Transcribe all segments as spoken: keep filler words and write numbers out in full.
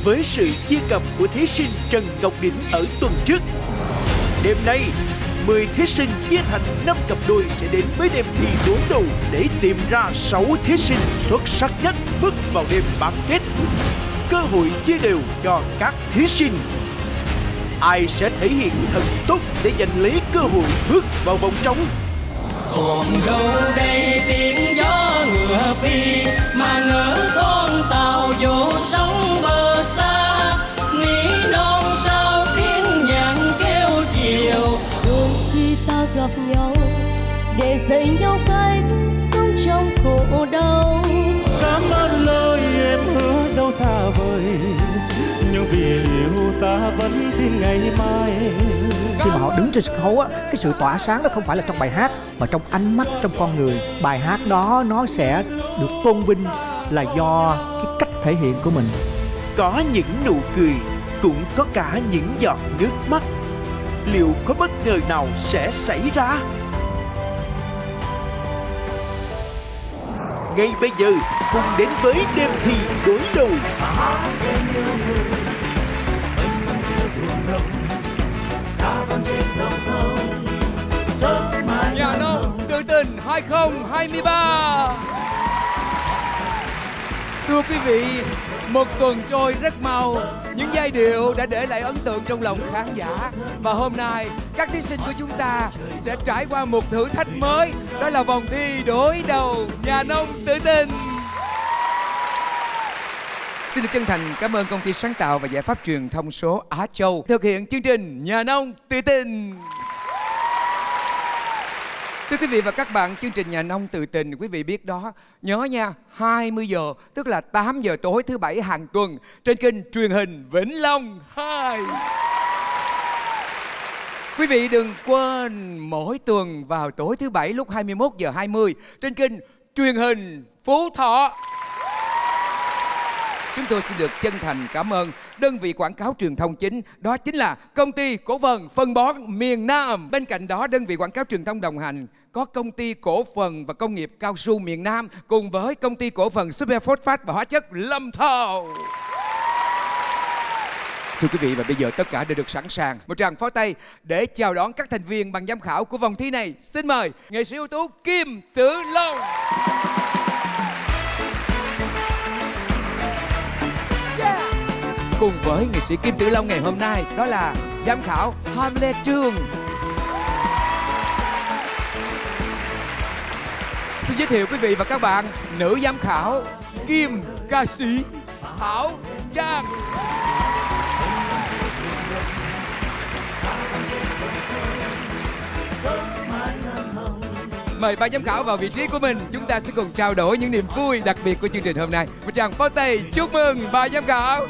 với sự chia cặp của thí sinh Trần Ngọc Đỉnh ở tuần trước. Đêm nay, mười thí sinh chia thành năm cặp đôi sẽ đến với đêm thi đối đầu để tìm ra sáu thí sinh xuất sắc nhất bước vào đêm bán kết. Cơ hội chia đều cho các thí sinh. Ai sẽ thể hiện thật tốt để giành lấy cơ hội bước vào vòng trong? Còn đâu đây tiếng gió ngựa phi mà ngỡ con tàu vô sóng bờ xa, nghĩ non sao tiếng nhạc kêu chiều. Đôi khi ta gặp nhau để dạy nhau cách sống trong khổ đau. Cảm ơn lời em hứa dẫu xa vời, nhưng vì yêu ta vẫn tin ngày mai. Khi mà họ đứng trên sân khấu á, cái sự tỏa sáng đó không phải là trong bài hát mà trong ánh mắt, trong con người. Bài hát đó nó sẽ được tôn vinh là do cái cách thể hiện của mình. Có những nụ cười, cũng có cả những giọt nước mắt. Liệu có bất ngờ nào sẽ xảy ra? Ngay bây giờ, cùng đến với đêm thi đối đầu. Nhà nông tự tình hai không hai ba. Thưa quý vị, một tuần trôi rất mau, những giai điệu đã để lại ấn tượng trong lòng khán giả. Và hôm nay, các thí sinh của chúng ta sẽ trải qua một thử thách mới. Đó là vòng thi đối đầu Nhà nông tự tình. Xin được chân thành cảm ơn công ty sáng tạo và giải pháp truyền thông số Á Châu thực hiện chương trình Nhà nông tự tình. Thưa quý vị và các bạn, chương trình Nhà nông tự tình quý vị biết đó, nhớ nha, hai mươi giờ tức là tám giờ tối thứ bảy hàng tuần trên kênh truyền hình Vĩnh Long hai. Quý vị đừng quên mỗi tuần vào tối thứ bảy lúc hai mươi mốt giờ hai mươi trên kênh truyền hình Phú Thọ. Chúng tôi xin được chân thành cảm ơn đơn vị quảng cáo truyền thông chính, đó chính là Công ty Cổ phần Phân bón Miền Nam. Bên cạnh đó, đơn vị quảng cáo truyền thông đồng hành có Công ty Cổ phần và Công nghiệp Cao su Miền Nam cùng với Công ty Cổ phần Super Phosphate và Hóa chất Lâm Thao. Thưa quý vị, và bây giờ tất cả đều được sẵn sàng. Một tràng pháo tay để chào đón các thành viên ban giám khảo của vòng thi này. Xin mời nghệ sĩ ưu tú Kim Tử Long. Cùng với nghệ sĩ Kim Tử Long ngày hôm nay, đó là giám khảo Hamlet Trương. Xin giới thiệu quý vị và các bạn, nữ giám khảo Kim ca sĩ Thảo Trang. Mời ban giám khảo vào vị trí của mình. Chúng ta sẽ cùng trao đổi những niềm vui đặc biệt của chương trình hôm nay. Một tràng pháo tay chúc mừng ban giám khảo.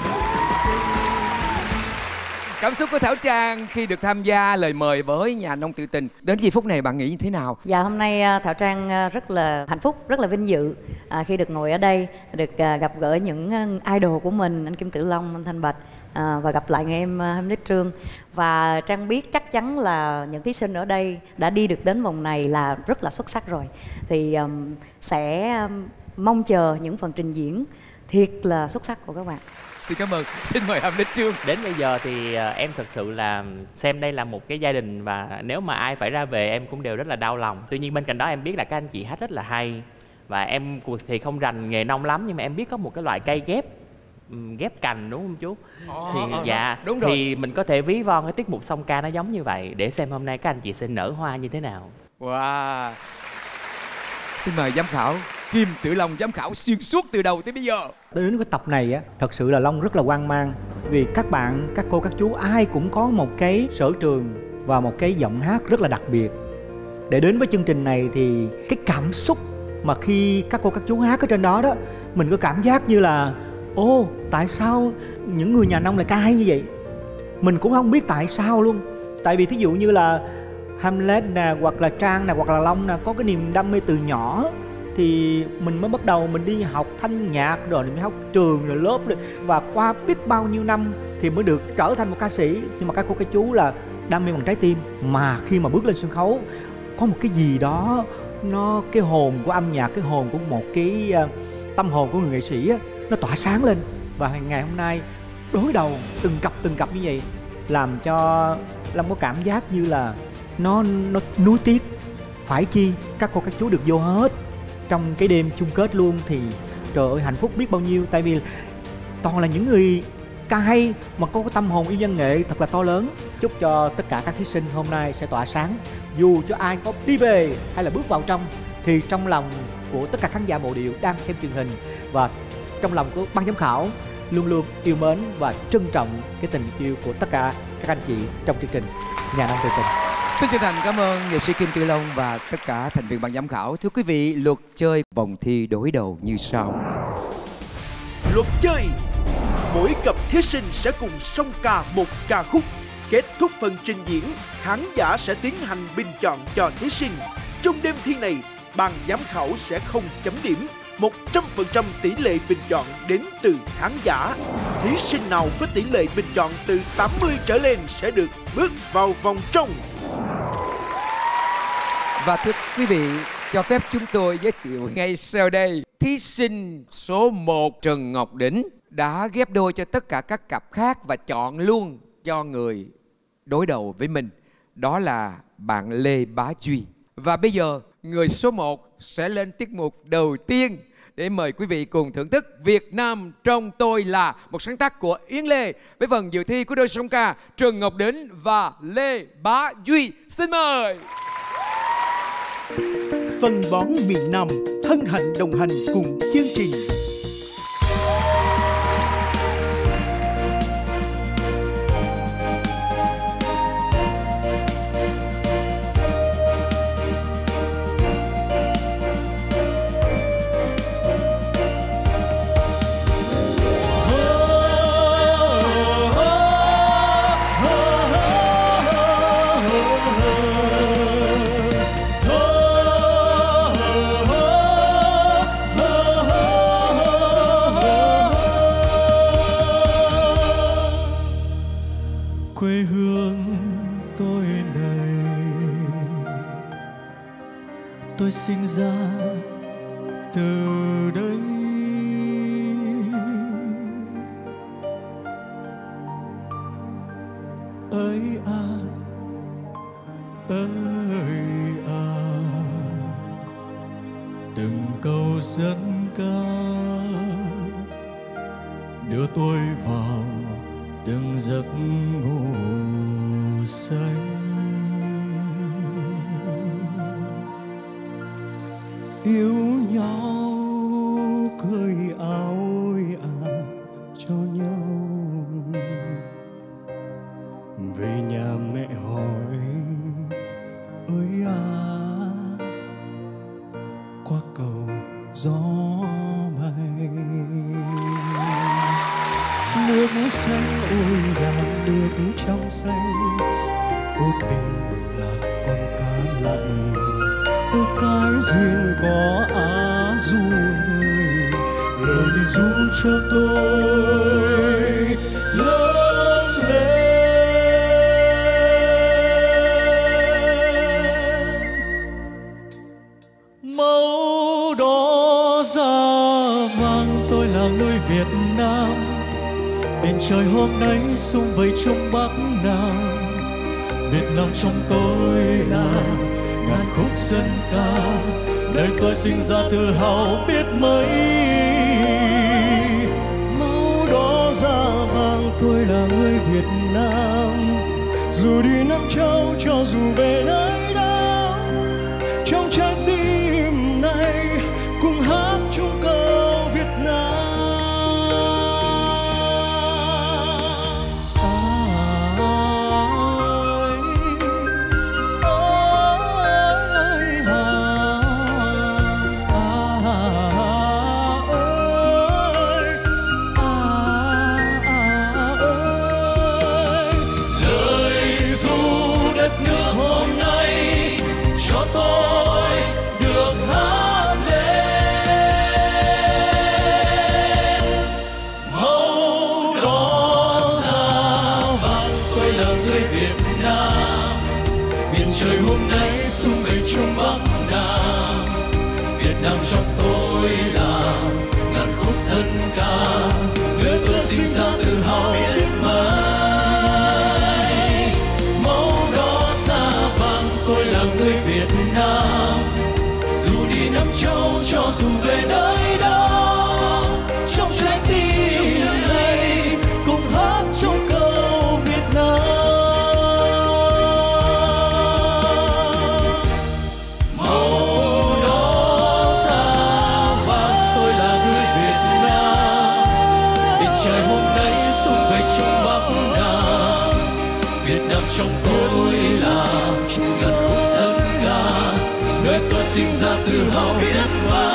Cảm xúc của Thảo Trang khi được tham gia lời mời với Nhà nông tự tình, đến giây phút này bạn nghĩ như thế nào? Dạ, hôm nay Thảo Trang rất là hạnh phúc, rất là vinh dự à, khi được ngồi ở đây, được à, gặp gỡ những idol của mình, anh Kim Tử Long, anh Thanh Bạch à, và gặp lại người em Hamlet Trương. Và Trang biết chắc chắn là những thí sinh ở đây đã đi được đến vòng này là rất là xuất sắc rồi. Thì um, sẽ um, mong chờ những phần trình diễn thiệt là xuất sắc của các bạn. Xin cảm ơn. Xin mời Hamlet Trương. Đến bây giờ thì em thật sự là xem đây là một cái gia đình, và nếu mà ai phải ra về em cũng đều rất là đau lòng. Tuy nhiên bên cạnh đó em biết là các anh chị hát rất là hay, và em cuộc thì không rành nghề nông lắm, nhưng mà em biết có một cái loại cây ghép ghép cành, đúng không chú? Ờ, thì ờ, dạ đúng rồi. Thì mình có thể ví von cái tiết mục song ca nó giống như vậy, để xem hôm nay các anh chị sẽ nở hoa như thế nào. Wow. Xin mời giám khảo Kim Tử Long, giám khảo xuyên suốt từ đầu tới bây giờ. Đến cái tập này á, thật sự là Long rất là hoang mang, vì các bạn, các cô, các chú ai cũng có một cái sở trường và một cái giọng hát rất là đặc biệt. Để đến với chương trình này thì cái cảm xúc mà khi các cô, các chú hát ở trên đó đó, mình có cảm giác như là ô, tại sao những người nhà nông lại ca hay như vậy? Mình cũng không biết tại sao luôn. Tại vì thí dụ như là Hamlet nè, hoặc là Trang nè, hoặc là Long nè, có cái niềm đam mê từ nhỏ, thì mình mới bắt đầu mình đi học thanh nhạc, rồi mình học trường, rồi lớp, rồi, và qua biết bao nhiêu năm thì mới được trở thành một ca sĩ. Nhưng mà các cô, các chú là đam mê bằng trái tim, mà khi mà bước lên sân khấu có một cái gì đó, nó cái hồn của âm nhạc, cái hồn của một cái uh, tâm hồn của người nghệ sĩ á, nó tỏa sáng lên. Và ngày hôm nay đối đầu từng cặp từng cặp như vậy làm cho Long có cảm giác như là nó nó nuối tiếc. Phải chi các cô các chú được vô hết trong cái đêm chung kết luôn thì trời ơi hạnh phúc biết bao nhiêu. Tại vì toàn là những người ca hay mà có cái tâm hồn yêu văn nghệ thật là to lớn. Chúc cho tất cả các thí sinh hôm nay sẽ tỏa sáng. Dù cho ai có đi về hay là bước vào trong thì trong lòng của tất cả khán giả Mộ Điệu đang xem truyền hình và trong lòng của ban giám khảo luôn luôn yêu mến và trân trọng cái tình yêu của tất cả các anh chị trong chương trình Nhà Nam Tường Tình. Xin chân thành cảm ơn nghệ sĩ Kim Tử Long và tất cả thành viên ban giám khảo. Thưa quý vị, luật chơi vòng thi đối đầu như sau. Luật chơi: mỗi cặp thí sinh sẽ cùng song ca một ca khúc. Kết thúc phần trình diễn, khán giả sẽ tiến hành bình chọn cho thí sinh. Trong đêm thi này, ban giám khảo sẽ không chấm điểm. một trăm phần trăm tỷ lệ bình chọn đến từ khán giả. Thí sinh nào có tỷ lệ bình chọn từ tám mươi trở lên sẽ được bước vào vòng trong. Và thưa quý vị, cho phép chúng tôi giới thiệu ngay sau đây thí sinh số một Trần Ngọc Đỉnh đã ghép đôi cho tất cả các cặp khác và chọn luôn cho người đối đầu với mình. Đó là bạn Lê Bá Duy. Và bây giờ người số một sẽ lên tiết mục đầu tiên để mời quý vị cùng thưởng thức Việt Nam Trong Tôi Là, một sáng tác của Yến Lê với phần dự thi của đôi song ca Trần Ngọc Đỉnh và Lê Bá Duy. Xin mời. Phân bón miền Nam hân hạnh đồng hành cùng chương trình. Quê hương tôi này, tôi sinh ra từ đây. Ơi à, ơi à, từng câu dân ca đưa tôi vào từng giấc ngủ say. Yêu nhau cởi áo à cho nhau, về nhà mẹ hỏi ơi à, qua cầu gió bay. Nước xanh ôi là nước trong xanh, vô tình là con cá lặn. Ôi cái duyên có á ru ơi, lời ru cho tôi lớn lên. Màu đỏ da vàng tôi là người Việt Nam, bên trời hôm nay sum vầy trong Bắc Nam. Việt Nam trong tôi là ngàn khúc dân ca, nơi tôi sinh ra tự hào biết mấy. Máu đỏ da vàng tôi là người Việt Nam, dù đi Nam Châu cho dù về nơi đâu, trong trái tim này cùng hát chung câu Việt Nam. Trời hôm nay sum vầy trong Bắc Nam, Việt Nam trong tôi là ngàn khúc dân ca, người tôi sinh ra tự hào biết mãi. Máu đỏ da vàng tôi là người Việt Nam, dù đi năm châu cho dù về nơi đâu, trong trái tim này cùng hát trong câu Việt Nam. Màu đỏ da vàng tôi là người Việt Nam, biển trời hôm nay sung vầy trong Bắc Nam. Việt Nam trong tôi là chung ngàn khúc dân ca, nơi tôi sinh ra tự hào biết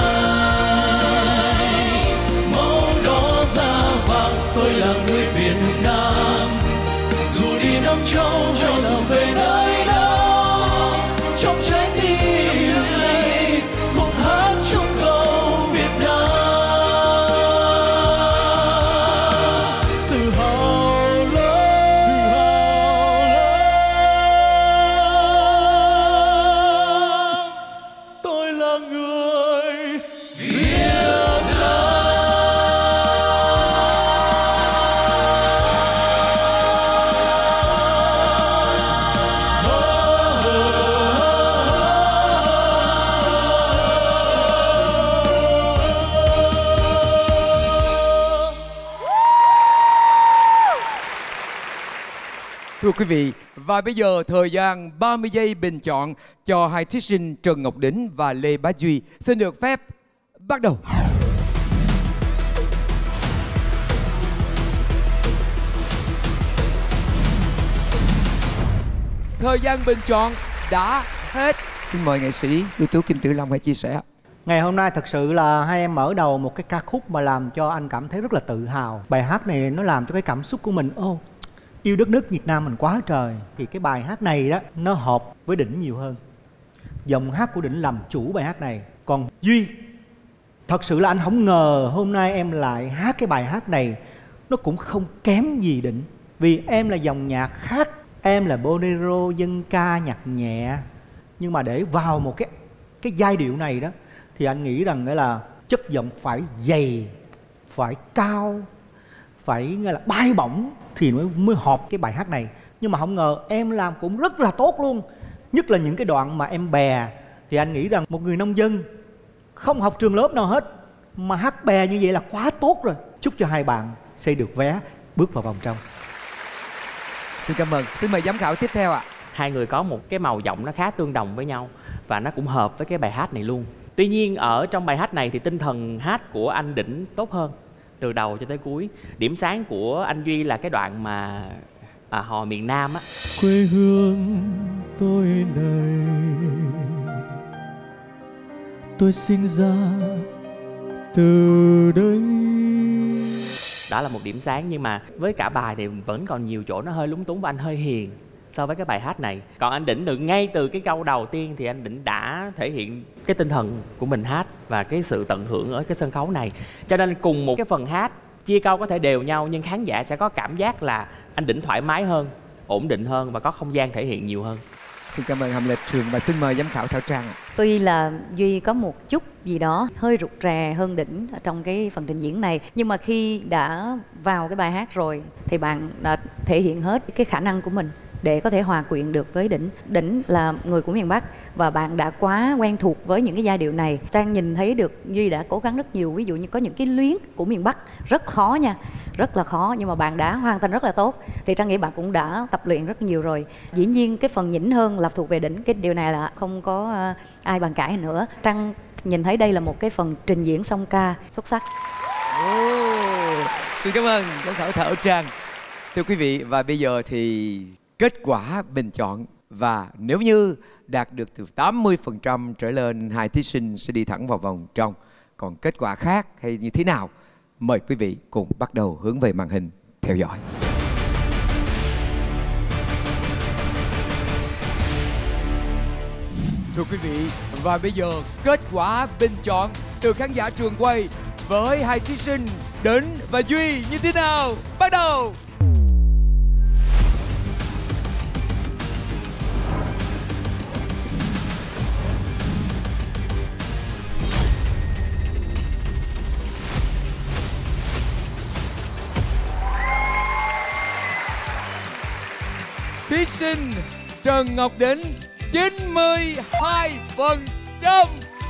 mãi. Máu đỏ da vàng tôi là người Việt Nam, dù đi năm châu cho dù về nơi đâu, trong trái tim này cùng hát trong câu Việt Nam. Tự hào lên, tự hào lên, tôi là người Việt Nam. Thưa quý vị, và bây giờ thời gian ba mươi giây bình chọn cho hai thí sinh Trần Ngọc Đỉnh và Lê Bá Duy xin được phép bắt đầu. Thời gian bình chọn đã hết. Xin mời nghệ sĩ ưu tú Kim Tử Long hãy chia sẻ. Ngày hôm nay thật sự là hai em mở đầu một cái ca khúc mà làm cho anh cảm thấy rất là tự hào. Bài hát này nó làm cho cái cảm xúc của mình, ô, yêu đất nước Việt Nam mình quá trời. Thì cái bài hát này đó nó hợp với Đỉnh nhiều hơn. Dòng hát của Đỉnh làm chủ bài hát này. Còn Duy, thật sự là anh không ngờ hôm nay em lại hát cái bài hát này nó cũng không kém gì Đỉnh. Vì em là dòng nhạc khác, em là bolero, dân ca, nhạc nhẹ. Nhưng mà để vào một cái cái giai điệu này đó thì anh nghĩ rằng nghĩa là chất giọng phải dày, phải cao, phải nghĩa là bay bổng thì mới mới hợp cái bài hát này. Nhưng mà không ngờ em làm cũng rất là tốt luôn. Nhất là những cái đoạn mà em bè thì anh nghĩ rằng một người nông dân không học trường lớp nào hết mà hát bè như vậy là quá tốt rồi. Chúc cho hai bạn sẽ được vé bước vào vòng trong. Xin cảm ơn. Xin mời giám khảo tiếp theo ạ. Hai người có một cái màu giọng nó khá tương đồng với nhau và nó cũng hợp với cái bài hát này luôn. Tuy nhiên ở trong bài hát này thì tinh thần hát của anh Đỉnh tốt hơn từ đầu cho tới cuối. Điểm sáng của anh Duy là cái đoạn mà à, hò miền Nam á. Quê hương tôi này, tôi sinh ra từ đây. Đó là một điểm sáng, nhưng mà với cả bài thì vẫn còn nhiều chỗ nó hơi lúng túng và anh hơi hiền so với cái bài hát này. Còn anh Đỉnh từ ngay từ cái câu đầu tiên thì anh Đỉnh đã thể hiện cái tinh thần của mình hát và cái sự tận hưởng ở cái sân khấu này. Cho nên cùng một cái phần hát chia câu có thể đều nhau nhưng khán giả sẽ có cảm giác là anh Đỉnh thoải mái hơn, ổn định hơn và có không gian thể hiện nhiều hơn. Xin cảm ơn Hồng Lệ Trường và xin mời giám khảo Thảo Trang. Tuy là Duy có một chút gì đó hơi rụt rè hơn Đỉnh ở trong cái phần trình diễn này, nhưng mà khi đã vào cái bài hát rồi thì bạn đã thể hiện hết cái khả năng của mình để có thể hòa quyện được với Đỉnh. Đỉnh là người của miền Bắc và bạn đã quá quen thuộc với những cái giai điệu này. Trang nhìn thấy được Duy đã cố gắng rất nhiều, ví dụ như có những cái luyến của miền Bắc rất khó nha, rất là khó, nhưng mà bạn đã hoàn thành rất là tốt. Thì Trang nghĩ bạn cũng đã tập luyện rất nhiều rồi. Dĩ nhiên cái phần nhỉnh hơn là thuộc về Đỉnh, cái điều này là không có uh, ai bàn cãi nữa. Trang nhìn thấy đây là một cái phần trình diễn song ca xuất sắc. Oh, xin cảm ơn giám khảo Thảo Trang. Thưa quý vị, và bây giờ thì kết quả bình chọn, và nếu như đạt được từ tám mươi phần trăm trở lên, hai thí sinh sẽ đi thẳng vào vòng trong. Còn kết quả khác hay như thế nào, mời quý vị cùng bắt đầu hướng về màn hình theo dõi. Thưa quý vị, và bây giờ kết quả bình chọn từ khán giả trường quay với hai thí sinh Đỉnh và Duy như thế nào? Bắt đầu! thí sinh Trần Ngọc Đỉnh chín mươi hai phần trăm.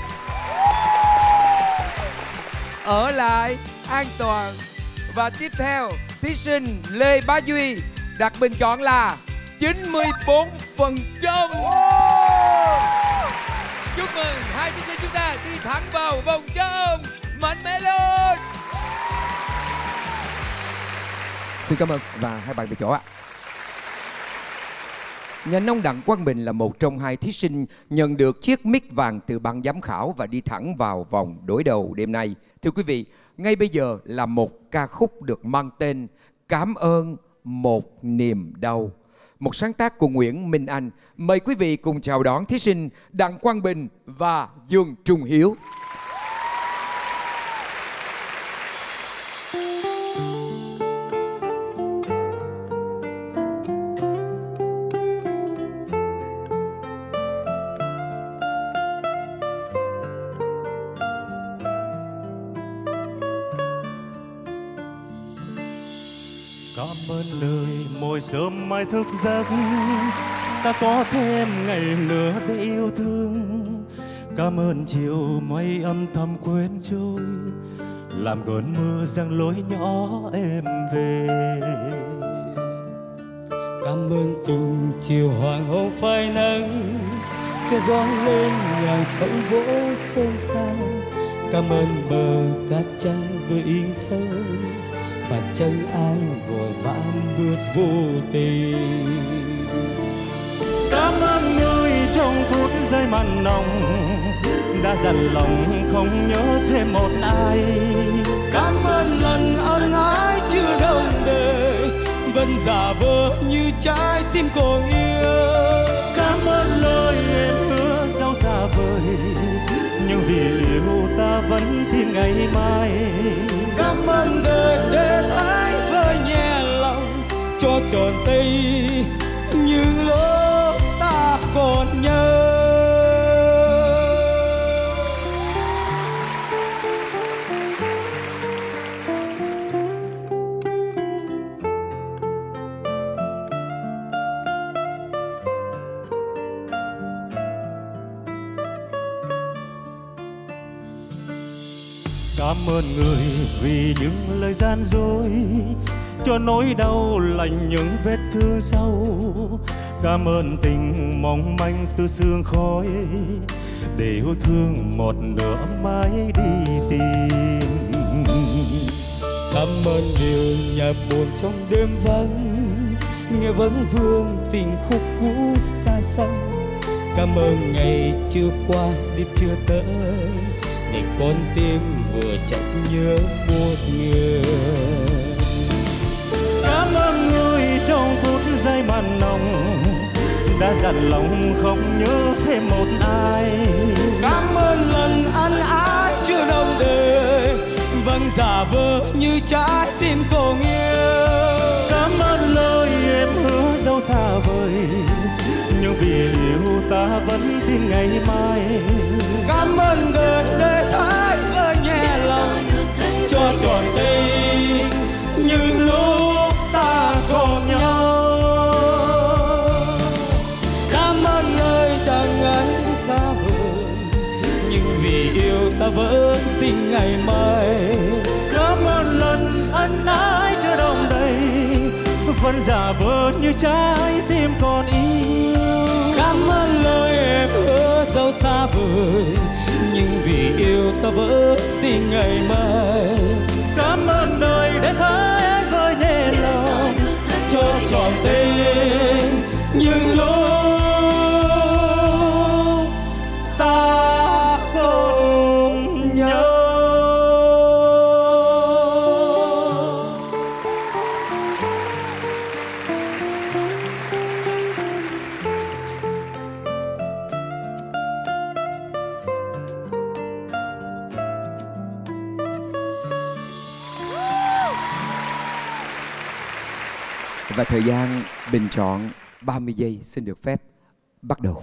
Ở lại an toàn. Và tiếp theo thí sinh Lê Bá Duy đặt bình chọn là chín mươi bốn phần trăm. Chúc mừng hai thí sinh chúng ta đi thẳng vào vòng trong. Mạnh mẽ lên. Xin cảm ơn và hai bạn về chỗ ạ. Nhà nông Đặng Quang Bình là một trong hai thí sinh nhận được chiếc mic vàng từ ban giám khảo và đi thẳng vào vòng đối đầu đêm nay. Thưa quý vị, ngay bây giờ là một ca khúc được mang tên Cảm ơn một niềm đau, một sáng tác của Nguyễn Minh Anh. Mời quý vị cùng chào đón thí sinh Đặng Quang Bình và Dương Trung Hiếu. Cảm ơn lời mỗi sớm mai thức giấc, ta có thêm ngày nữa để yêu thương. Cảm ơn chiều mây âm thầm quên trôi, làm cơn mưa giăng lối nhỏ em về. Cảm ơn từng chiều hoàng hôn phai nắng, cho gió lên ngàn sóng vỗ xôn xao. Cảm ơn bờ cát trắng với yên sâu, và chân ai vội vã bước vô tình. Cảm ơn người trong phút giây mặn nồng, đã dặn lòng không nhớ thêm một ai. Cảm ơn lần ân ái chưa đông đời, vẫn giả vờ như trái tim còn yêu. Cảm ơn lời em hứa dẫu xa vời, nhưng vì yêu ta vẫn tin ngày mai. Cảm ơn đời để thấy vơi nhẹ lòng, cho tròn tay những lúc ta còn nhớ. Cảm ơn người vì những lời gian dối, cho nỗi đau lành những vết thương sâu. Cảm ơn tình mong manh từ sương khói, để yêu thương một nửa mãi đi tìm. Cảm ơn điều nhạc buồn trong đêm vắng, nghe vẫn vương tình khúc cũ xa xăm. Cảm ơn ngày chưa qua đêm chưa tới, để con tim vừa chợt nhớ một người. Cảm ơn người trong phút giây mặn nồng, đã dặn lòng không nhớ thêm một ai. Cảm ơn lần ân ái chưa đông đời, vẫn giả vờ như trái tim còn yêu. Cảm ơn lời em hứa dẫu xa vời, nhưng vì yêu ta vẫn tin ngày mai. Cảm ơn đời để thấy vơi nhẹ lòng, cho tròn tình những lúc ta còn nhau. Cảm ơn lời chẳng ấy xa vời, nhưng vì yêu ta vẫn tin ngày mai. Cảm ơn lần ân ái chưa đông đầy, vẫn giả vờ như trái tim còn yêu. Cảm ơn lời em hứa dẫu xa vời, nhưng vì yêu ta vẫn tin ngày mai. Cảm ơn đời để thấy anh vơi nhẹ lòng, cho tròn tình những lúc ta còn nhớ. Và thời gian bình chọn ba mươi giây xin được phép bắt đầu.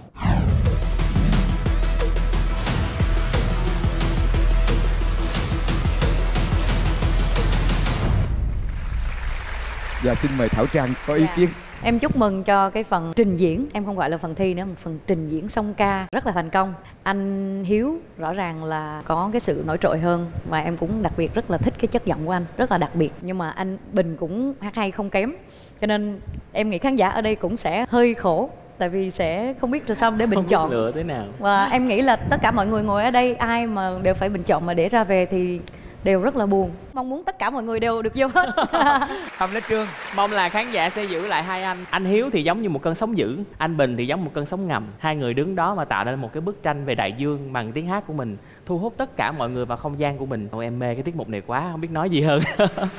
Và xin mời Thảo Trang có ý Dạ. kiến. Em chúc mừng cho cái phần trình diễn, em không gọi là phần thi nữa, một phần trình diễn song ca rất là thành công. Anh Hiếu rõ ràng là có cái sự nổi trội hơn và em cũng đặc biệt rất là thích cái chất giọng của anh, rất là đặc biệt. Nhưng mà anh Bình cũng hát hay không kém, cho nên em nghĩ khán giả ở đây cũng sẽ hơi khổ, tại vì sẽ không biết là sao để bình không chọn biết lựa thế nào. Và em nghĩ là tất cả mọi người ngồi ở đây ai mà đều phải bình chọn mà để ra về thì đều rất là buồn. Mong muốn tất cả mọi người đều được vô hết. Hồng Lê Trương mong là khán giả sẽ giữ lại hai anh. Anh Hiếu thì giống như một cơn sóng dữ, anh Bình thì giống một cơn sóng ngầm. Hai người đứng đó mà tạo nên một cái bức tranh về đại dương bằng tiếng hát của mình, thu hút tất cả mọi người vào không gian của mình. Ôi, em mê cái tiết mục này quá, không biết nói gì hơn.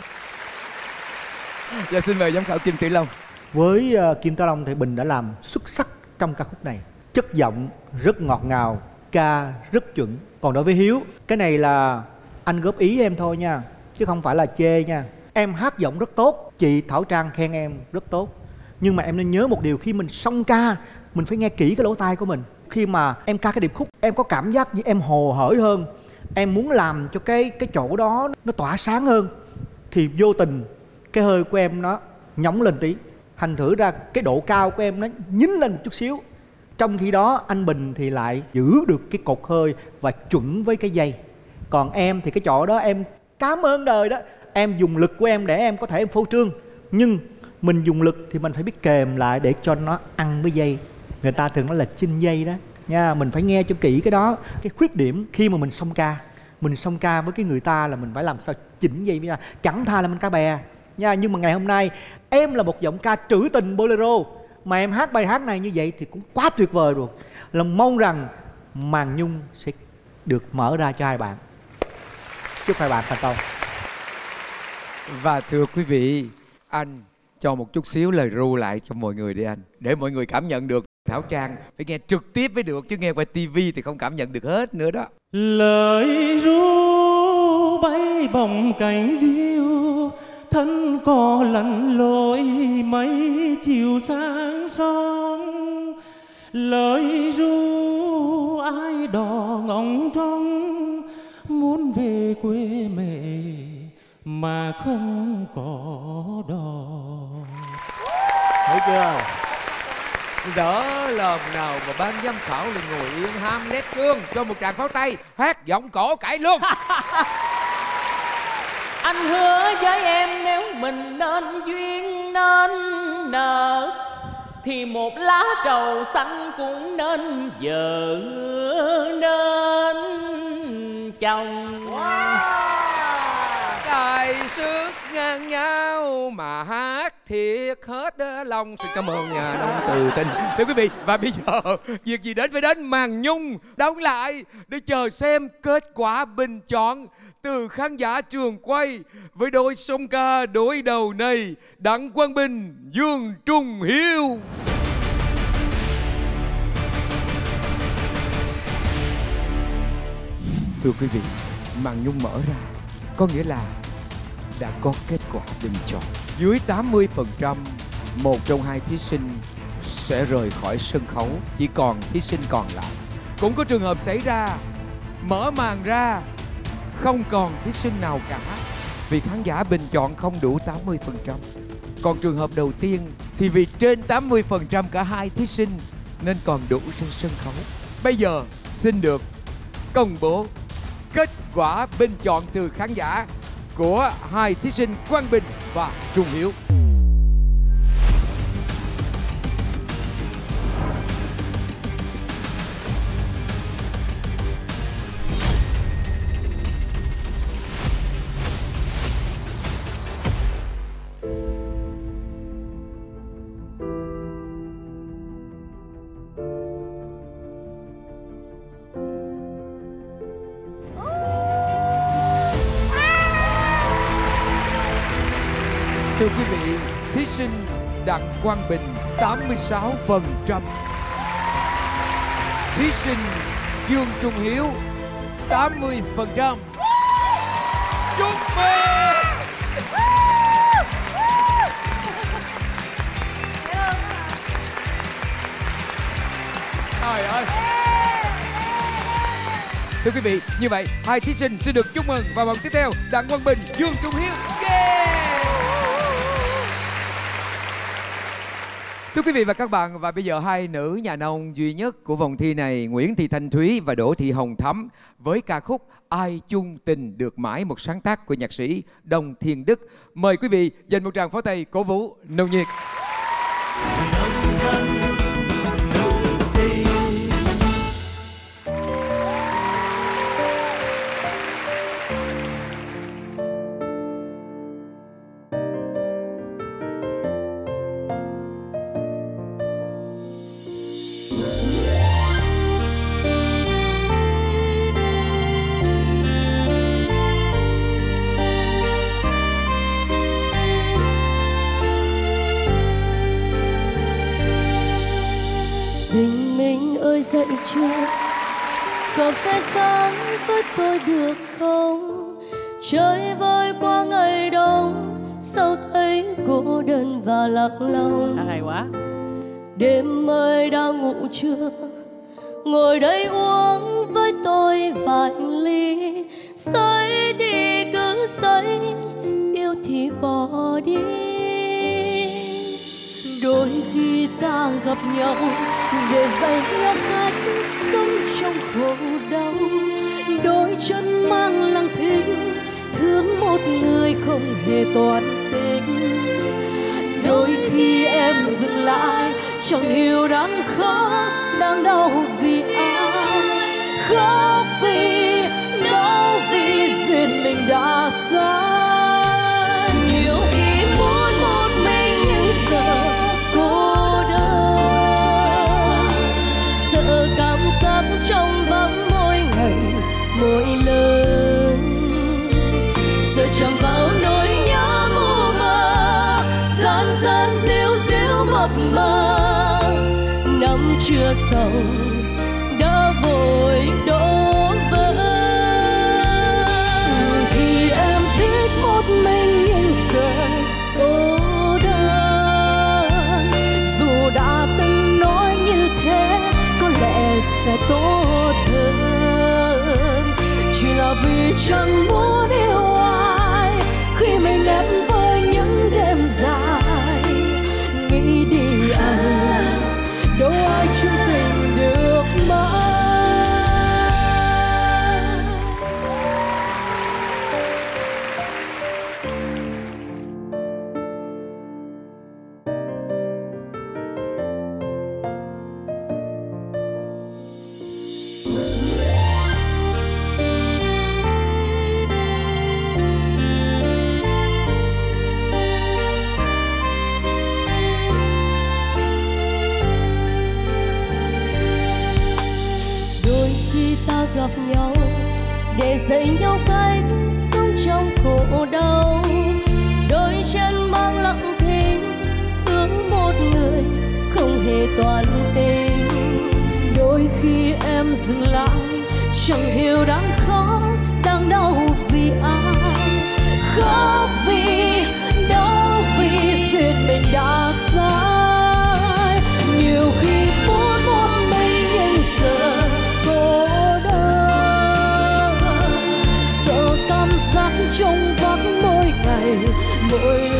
Dạ, xin mời giám khảo Kim Tử Long. Với uh, Kim Tử Long thì Bình đã làm xuất sắc trong ca khúc này. Chất giọng rất ngọt ngào, ca rất chuẩn. Còn đối với Hiếu, cái này là anh góp ý em thôi nha, chứ không phải là chê nha. Em hát giọng rất tốt, chị Thảo Trang khen em rất tốt. Nhưng mà em nên nhớ một điều, khi mình song ca, mình phải nghe kỹ cái lỗ tai của mình. Khi mà em ca cái điệp khúc, em có cảm giác như em hồ hởi hơn, em muốn làm cho cái cái chỗ đó nó tỏa sáng hơn, thì vô tình cái hơi của em nó nhóng lên tí, thành thử ra cái độ cao của em nó nhính lên một chút xíu. Trong khi đó anh Bình thì lại giữ được cái cột hơi và chuẩn với cái dây. Còn em thì cái chỗ đó em cảm ơn đời đó, em dùng lực của em để em có thể em phô trương, nhưng mình dùng lực thì mình phải biết kềm lại để cho nó ăn với dây. Người ta thường nói là chinh dây đó nha, mình phải nghe cho kỹ cái đó. Cái khuyết điểm khi mà mình song ca, mình song ca với cái người ta là mình phải làm sao chỉnh dây với ta, chẳng thà là mình ca bè nha. Nhưng mà ngày hôm nay em là một giọng ca trữ tình bolero, mà em hát bài hát này như vậy thì cũng quá tuyệt vời rồi. Là mong rằng màn nhung sẽ được mở ra cho hai bạn. Chúc hai bạn thành công. Và thưa quý vị, anh cho một chút xíu lời ru lại cho mọi người đi anh, để mọi người cảm nhận được. Thảo Trang phải nghe trực tiếp mới được, chứ nghe qua tivi thì không cảm nhận được hết nữa đó. Lời ru bay bồng cánh diêu, thân cò lặn lội mấy chiều sáng sớm. Lời ru ai đò ngóng trông, muốn về quê mẹ mà không có đò. Thấy chưa? Đỡ lần nào mà ban giám khảo lại ngồi yên. Hamlet Trương cho một tràng pháo tay, hát giọng cổ cải lương. Anh hứa với em nếu mình nên duyên nên nợ, thì một lá trầu xanh cũng nên vợ nên chồng. Wow. Tài sức ngang nhau mà hát thiệt hết lòng. Xin cảm ơn nhà nông Từ Tình. Thưa quý vị, và bây giờ việc gì đến phải đến, màn nhung đóng lại để chờ xem kết quả bình chọn từ khán giả trường quay với đôi song ca đối đầu này, Đặng Quang Bình, Dương Trung Hiếu. Thưa quý vị, màn nhung mở ra có nghĩa là đã có kết quả bình chọn. Dưới tám mươi phần trăm, một trong hai thí sinh sẽ rời khỏi sân khấu, chỉ còn thí sinh còn lại. Cũng có trường hợp xảy ra mở màn ra không còn thí sinh nào cả, vì khán giả bình chọn không đủ tám mươi phần trăm. Còn trường hợp đầu tiên thì vì trên tám mươi phần trăm cả hai thí sinh nên còn đủ trên sân khấu. Bây giờ xin được công bố kết quả bình chọn từ khán giả của hai thí sinh Quang Bình và Trung Hiếu. Thưa quý vị, thí sinh Đặng Quang Bình tám mươi sáu phần trăm, thí sinh Dương Trung Hiếu tám mươi phần trăm. Chúc mừng! Trời ơi! Thưa quý vị, như vậy hai thí sinh sẽ được chúc mừng vào vòng tiếp theo. Đặng Quang Bình, Dương Trung Hiếu. Yeah! Thưa quý vị và các bạn, và bây giờ hai nữ nhà nông duy nhất của vòng thi này, Nguyễn Thị Thanh Thúy và Đỗ Thị Hồng Thắm, với ca khúc Ai Chung Tình Được Mãi, một sáng tác của nhạc sĩ Đồng Thiên Đức. Mời quý vị dành một tràng pháo tay cổ vũ nồng nhiệt. Bình minh ơi dậy chưa, cà phê sáng với tôi được không? Trời vơi qua ngày đông, sao thấy cô đơn và lặng lòng. Hay quá. Đêm ơi đang ngủ chưa, ngồi đây uống với tôi vài ly. Say thì cứ say, yêu thì bỏ đi. Đôi khi ta gặp nhau để dạy nhau cách sống trong khổ đau. Đôi chân mang lặng thinh, thương một người không hề toan tính. Đôi khi em dừng lại, chẳng hiểu đang khóc, đang đau vì ai. Khóc vì, đau vì duyên mình đã xa. Nhiều khi muốn một mình nhưng giờ cô đơn, sợ cảm giác trong vắng mỗi ngày mỗi lớn, sợ chạm vào nỗi nhớ mù mờ, gian gian díu díu mập mờ. Năm chưa xong đã vội đổ vỡ. Thì em thích một mình nhưng giờ cô đơn. Dù đã từng nói như thế, có lẽ sẽ tốt hơn. Chỉ là vì chẳng muốn yêu ai khi mình em với những đêm dài. Nghĩ đi anh, đâu ai chung tình được mãi. Gặp nhau để dạy nhau cách sống trong khổ đau. Đôi chân mang lặng thinh, thương một người không hề toàn tình. Đôi khi em dừng lại, chẳng hiểu đang khóc, đang đau vì ai. Khóc vì, đau vì duyên mình đã sai. Nhiều khi muốn một mình nhưng giờ cô đơn, sợ cảm giác trong vắng mỗi ngày mỗi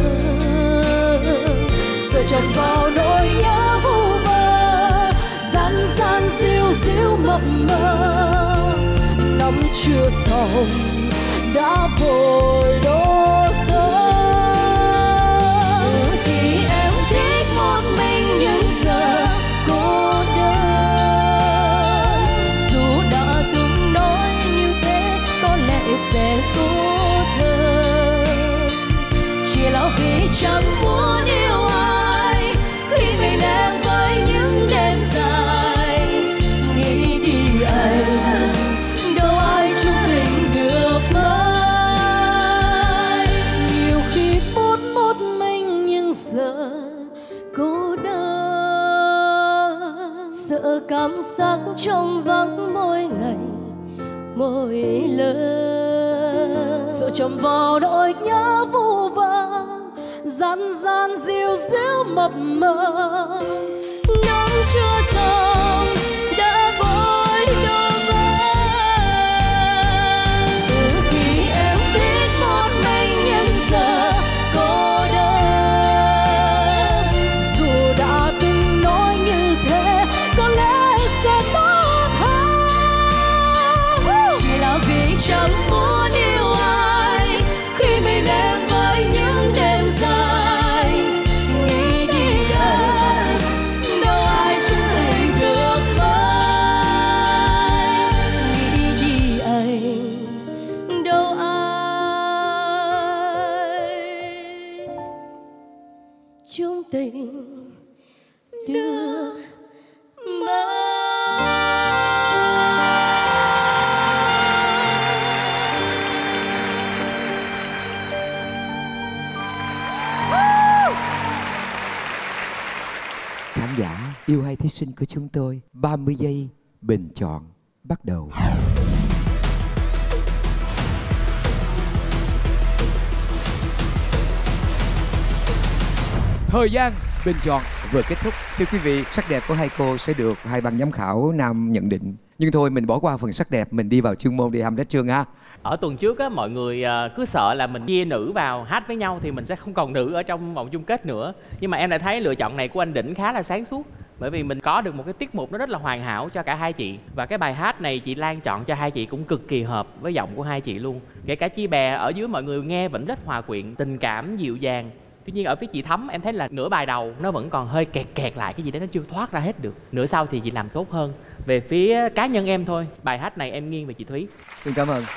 lớn, sợ chạm vào nỗi nhớ vu vơ, gian gian díu díu mập mờ. Năm chưa xong đã vội đổ vỡ. Thì em thích một mình nhưng giờ cô đơn. Dù đã từng nói như thế, có lẽ sẽ tốt hơn. Chỉ là vì chẳng muốn yêu ai khi mình đang với những đêm dài. Nghĩ đi anh, đâu ai chung tình được mãi. Nhiều khi muốn một mình nhưng giờ cô đơn, sợ cảm giác trong vắng mỗi ngày mỗi lần, sợ chạm vào nỗi nhớ vu vơ, gian gian díu díu mập mờ. Năm chưa xong đã vội đổ vỡ. Ừ thì em thích một mình nhưng giờ cô đơn. Dù đã tình đưa mơ. Khán giả yêu hai thí sinh của chúng tôi, ba mươi giây bình chọn bắt đầu. Thời gian bình chọn vừa kết thúc. Thưa quý vị, sắc đẹp của hai cô sẽ được hai ban giám khảo nam nhận định. Nhưng thôi mình bỏ qua phần sắc đẹp, mình đi vào chuyên môn đi Hamlet Trương ha. Ở tuần trước á, mọi người cứ sợ là mình chia nữ vào hát với nhau thì mình sẽ không còn nữ ở trong vòng chung kết nữa. Nhưng mà em lại thấy lựa chọn này của anh Đỉnh khá là sáng suốt. Bởi vì mình có được một cái tiết mục nó rất là hoàn hảo cho cả hai chị. Và cái bài hát này chị Lan chọn cho hai chị cũng cực kỳ hợp với giọng của hai chị luôn. Kể cả Chia Bè ở dưới mọi người nghe vẫn rất hòa quyện, tình cảm dịu dàng. Tuy nhiên ở phía chị Thắm em thấy là nửa bài đầu nó vẫn còn hơi kẹt kẹt lại, cái gì đó nó chưa thoát ra hết được. Nửa sau thì chị làm tốt hơn. Về phía cá nhân em thôi, bài hát này em nghiêng về chị Thúy. Xin cảm ơn.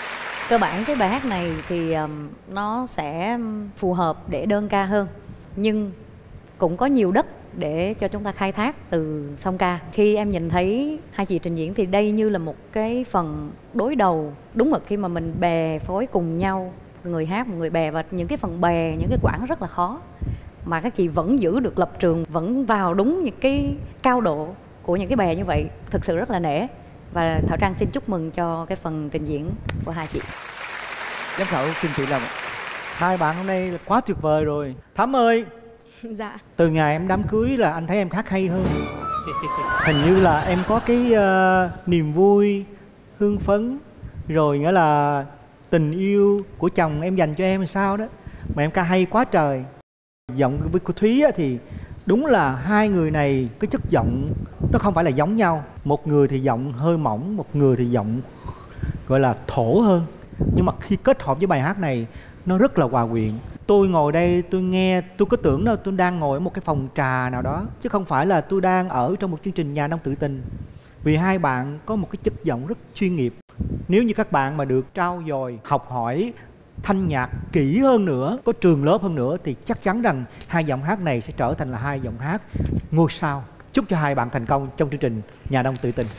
Cơ bản cái bài hát này thì um, nó sẽ phù hợp để đơn ca hơn. Nhưng cũng có nhiều đất để cho chúng ta khai thác từ song ca. Khi em nhìn thấy hai chị trình diễn thì đây như là một cái phần đối đầu. Đúng là khi mà mình bè phối cùng nhau, người hát một người bè, và những cái phần bè, những cái quãng rất là khó mà các chị vẫn giữ được lập trường, vẫn vào đúng những cái cao độ của những cái bè như vậy, thực sự rất là nể. Và Thảo Trang xin chúc mừng cho cái phần trình diễn của hai chị. Giám khảo Kim Tử Long. Hai bạn hôm nay là quá tuyệt vời rồi. Thắm ơi. Dạ. Từ ngày em đám cưới là anh thấy em khác hay hơn. Hình như là em có cái uh, niềm vui, hưng phấn, rồi nghĩa là tình yêu của chồng em dành cho em hay sao đó, mà em ca hay quá trời. Giọng với cô Thúy á, thì đúng là hai người này cái chất giọng nó không phải là giống nhau. Một người thì giọng hơi mỏng, một người thì giọng gọi là thổ hơn. Nhưng mà khi kết hợp với bài hát này nó rất là hòa quyện. Tôi ngồi đây tôi nghe, tôi cứ tưởng là tôi đang ngồi ở một cái phòng trà nào đó, chứ không phải là tôi đang ở trong một chương trình Nhà Nông Tự Tình. Vì hai bạn có một cái chất giọng rất chuyên nghiệp. Nếu như các bạn mà được trau dồi, học hỏi thanh nhạc kỹ hơn nữa, có trường lớp hơn nữa, thì chắc chắn rằng hai giọng hát này sẽ trở thành là hai giọng hát ngôi sao. Chúc cho hai bạn thành công trong chương trình Nhà Nông Tự Tình.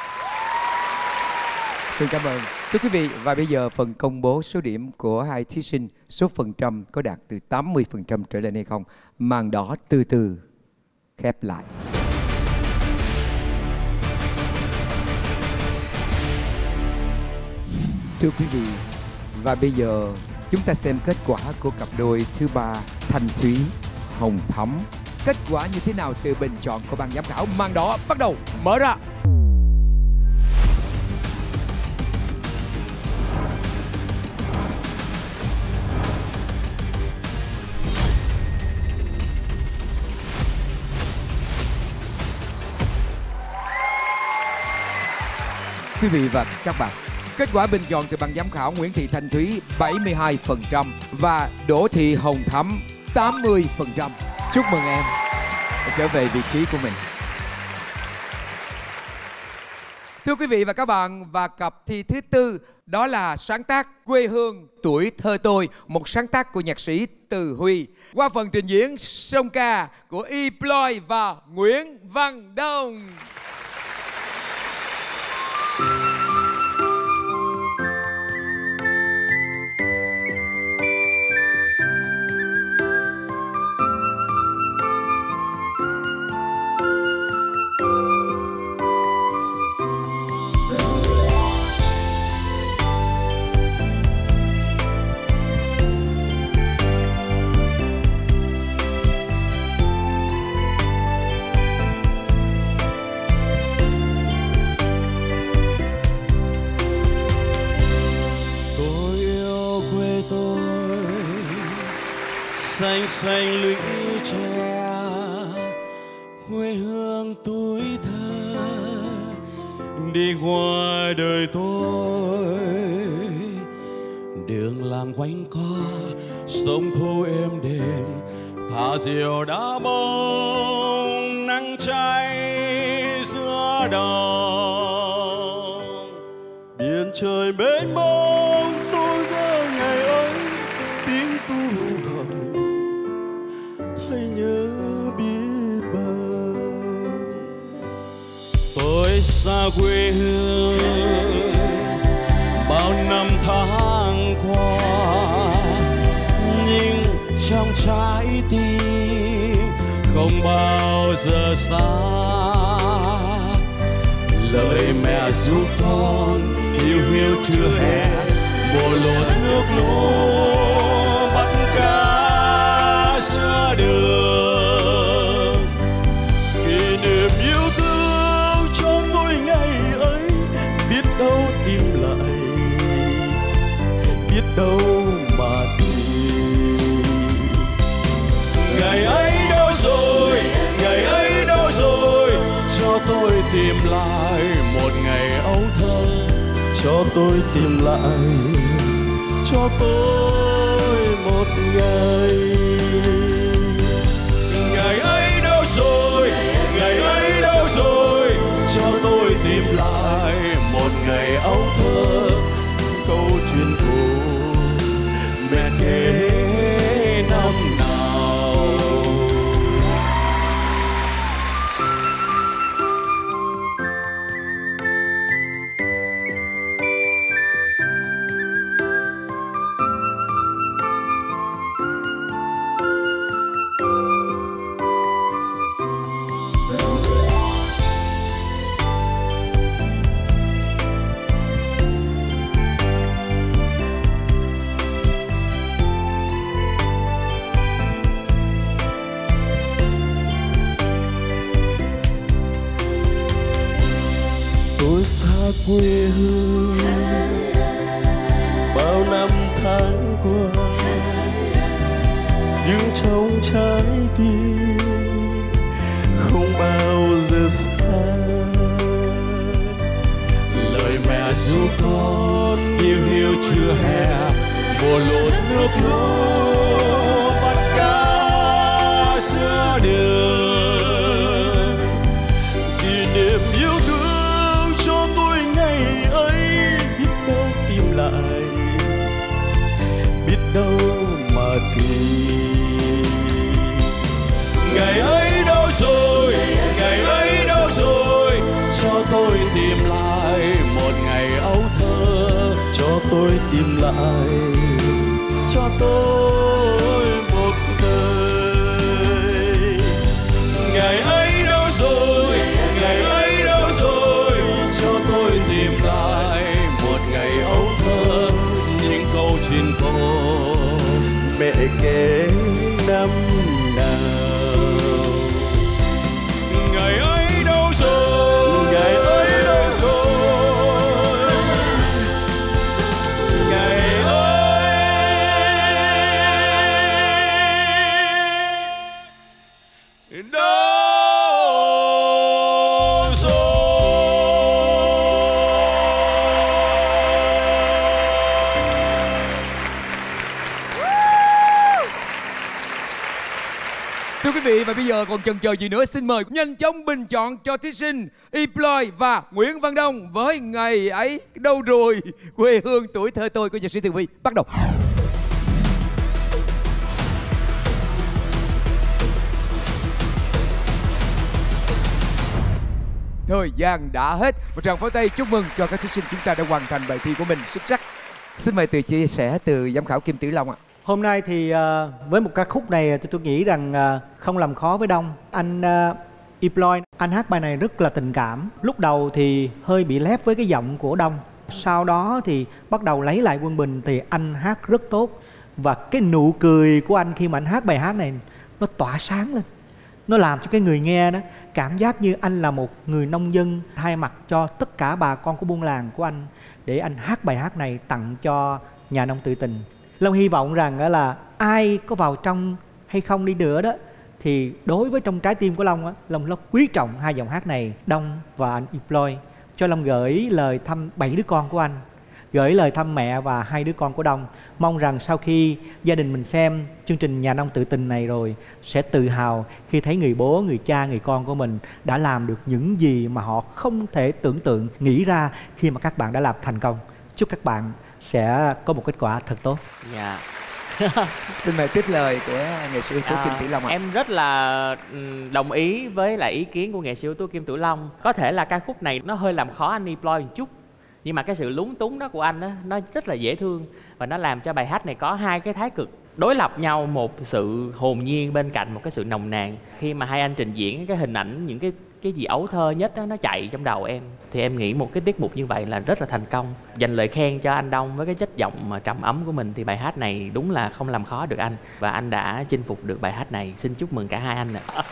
Xin cảm ơn. Thưa quý vị, và bây giờ phần công bố số điểm của hai thí sinh, số phần trăm có đạt từ tám mươi phần trăm trở lên hay không. Màn đỏ từ từ khép lại. Thưa quý vị, và bây giờ chúng ta xem kết quả của cặp đôi thứ ba Thanh Thúy, Hồng Thắm. Kết quả như thế nào từ bình chọn của ban giám khảo? Màn đỏ bắt đầu mở ra. Quý vị và các bạn, kết quả bình chọn từ ban giám khảo Nguyễn Thị Thanh Thúy bảy mươi hai phần trăm và Đỗ Thị Hồng Thắm tám mươi phần trăm. Chúc mừng em trở về vị trí của mình. Thưa quý vị và các bạn, và cặp thi thứ tư đó là sáng tác Quê Hương Tuổi Thơ Tôi, một sáng tác của nhạc sĩ Từ Huy, qua phần trình diễn song ca của Y Ploy và Nguyễn Văn Đông. xanh xanh lũy tre quê hương tuổi thơ đi qua đời tôi, đường làng quanh co sông thu êm đềm thả diều đá bông nắng cháy giữa đồng biển trời mênh mông. Tôi nhớ ngày ấy tiếng tu gọi thấy nhớ xa quê hương bao năm tháng qua, nhưng trong trái tim không bao giờ xa. Lời mẹ ru con hiu hiu trưa hè, bộ lột nước lũ bắt cá giữa đường. Kỷ niệm yêu thương cho tôi ngày ấy, biết đâu tìm lại, biết đâu mà tìm. Ngày ấy đâu rồi, ngày ấy đâu rồi, cho tôi tìm lại một ngày ấu thơ, cho tôi tìm lại, cho tôi một ngày. Ngày ấy đâu rồi, ngày ấy đâu rồi, cho tôi tìm lại một ngày ấu thơ, câu chuyện cũ mẹ kể năm nào. Tôi xa quê hương bao năm tháng qua, nhưng trong trái tim không bao giờ xa. Lời mẹ ru con hiu hiu trưa hè, mùa lụt nước lũ bắt cá giữa đường. Kỷ niệm yêu thương cho tôi ngày ấy, biết đâu tìm lại, biết đâu mà tìm. Ngày ấy đâu rồi, ngày ấy đâu rồi, cho tôi tìm lại một ngày ấu thơ, cho tôi tìm lại, cho tôi một đời. Ngày ấy đâu rồi, ngày ấy đâu rồi, cho tôi tìm lại một ngày ấu thơ, những câu chuyện cổ mẹ kể năm nào. Ngày ấy đâu rồi, ngày ấy đâu rồi, ngày ấy đâu rồi. Thưa quý vị, và bây giờ còn chần chờ gì nữa, xin mời nhanh chóng bình chọn cho thí sinh Eploy và Nguyễn Văn Đông với Ngày ấy đâu rồi, quê hương tuổi thơ tôi của nhạc sĩ Tường Vi. Bắt đầu. Thời gian đã hết. Một tràng pháo tay chúc mừng cho các thí sinh chúng ta đã hoàn thành bài thi của mình xuất sắc. Xin mời từ chia sẻ từ giám khảo Kim Tử Long ạ. Hôm nay thì uh, với một ca khúc này tôi, tôi nghĩ rằng uh, không làm khó với Đông. Anh uh, Eploy, anh hát bài này rất là tình cảm. Lúc đầu thì hơi bị lép với cái giọng của Đông. Sau đó thì bắt đầu lấy lại quân bình thì anh hát rất tốt. Và cái nụ cười của anh khi mà anh hát bài hát này nó tỏa sáng lên. Nó làm cho cái người nghe đó cảm giác như anh là một người nông dân thay mặt cho tất cả bà con của buôn làng của anh để anh hát bài hát này tặng cho nhà nông Tự Tình. Long hy vọng rằng là ai có vào trong hay không đi nữa đó thì đối với trong trái tim của Long á, Long rất quý trọng hai giọng hát này, Đông và anh Eploy. Cho Long gửi lời thăm bảy đứa con của anh, gửi lời thăm mẹ và hai đứa con của Đông. Mong rằng sau khi gia đình mình xem chương trình Nhà Nông Tự Tình này rồi sẽ tự hào khi thấy người bố, người cha, người con của mình đã làm được những gì mà họ không thể tưởng tượng, nghĩ ra khi mà các bạn đã làm thành công. Chúc các bạn sẽ có một kết quả thật tốt. Dạ. Xin mời tiếp lời của nghệ sĩ ưu tú À, Kim Tử Long ạ. em rất là ừm, đồng ý với lại ý kiến của nghệ sĩ ưu tú Kim Tử Long. Có thể là ca khúc này nó hơi làm khó anh deploy một chút, nhưng mà cái sự lúng túng đó của anh á, nó rất là dễ thương và nó làm cho bài hát này có hai cái thái cực đối lập nhau, một sự hồn nhiên bên cạnh một cái sự nồng nàn. Khi mà hai anh trình diễn cái hình ảnh những cái cái gì ấu thơ nhất đó nó chạy trong đầu em, thì em nghĩ một cái tiết mục như vậy là rất là thành công. Dành lời khen cho anh Đông với cái chất giọng mà trầm ấm của mình, thì bài hát này đúng là không làm khó được anh, và anh đã chinh phục được bài hát này. Xin chúc mừng cả hai anh ạ.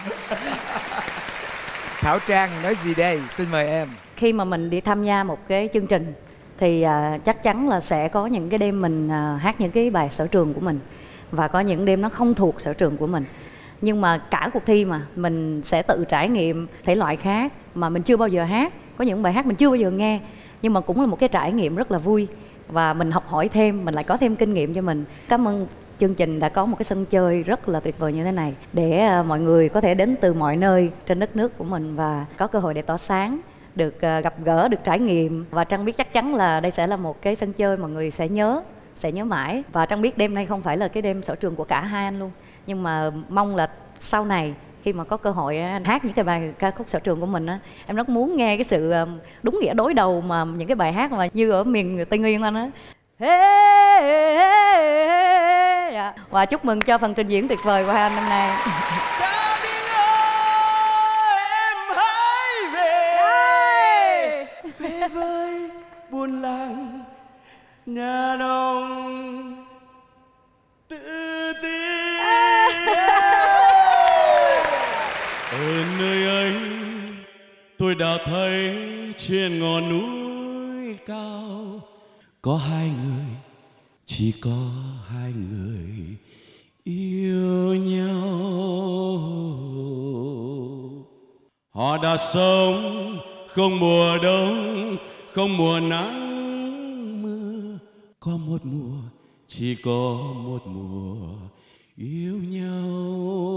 Thảo Trang nói gì đây? Xin mời em. Khi mà mình đi tham gia một cái chương trình thì à, chắc chắn là sẽ có những cái đêm mình à, hát những cái bài sở trường của mình, và có những đêm nó không thuộc sở trường của mình. Nhưng mà cả cuộc thi mà mình sẽ tự trải nghiệm thể loại khác mà mình chưa bao giờ hát, có những bài hát mình chưa bao giờ nghe, nhưng mà cũng là một cái trải nghiệm rất là vui, và mình học hỏi thêm, mình lại có thêm kinh nghiệm cho mình. Cảm ơn chương trình đã có một cái sân chơi rất là tuyệt vời như thế này, để uh, mọi người có thể đến từ mọi nơi trên đất nước của mình và có cơ hội để tỏa sáng, được uh, gặp gỡ, được trải nghiệm. Và Trăng biết chắc chắn là đây sẽ là một cái sân chơi mọi người sẽ nhớ, sẽ nhớ mãi. Và Trăng biết đêm nay không phải là cái đêm sở trường của cả hai anh luôn, nhưng mà mong là sau này khi mà có cơ hội hát những cái bài ca khúc sở trường của mình á, em rất muốn nghe cái sự đúng nghĩa đối đầu mà những cái bài hát mà như ở miền Tây Nguyên anh á. Dạ. Và chúc mừng cho phần trình diễn tuyệt vời của hai anh năm nay. Về với buôn làng nhà nông tự tin. Ở nơi ấy tôi đã thấy trên ngọn núi cao có hai người, chỉ có hai người yêu nhau. Họ đã sống không mùa đông, không mùa nắng mưa, có một mùa, chỉ có một mùa yêu nhau.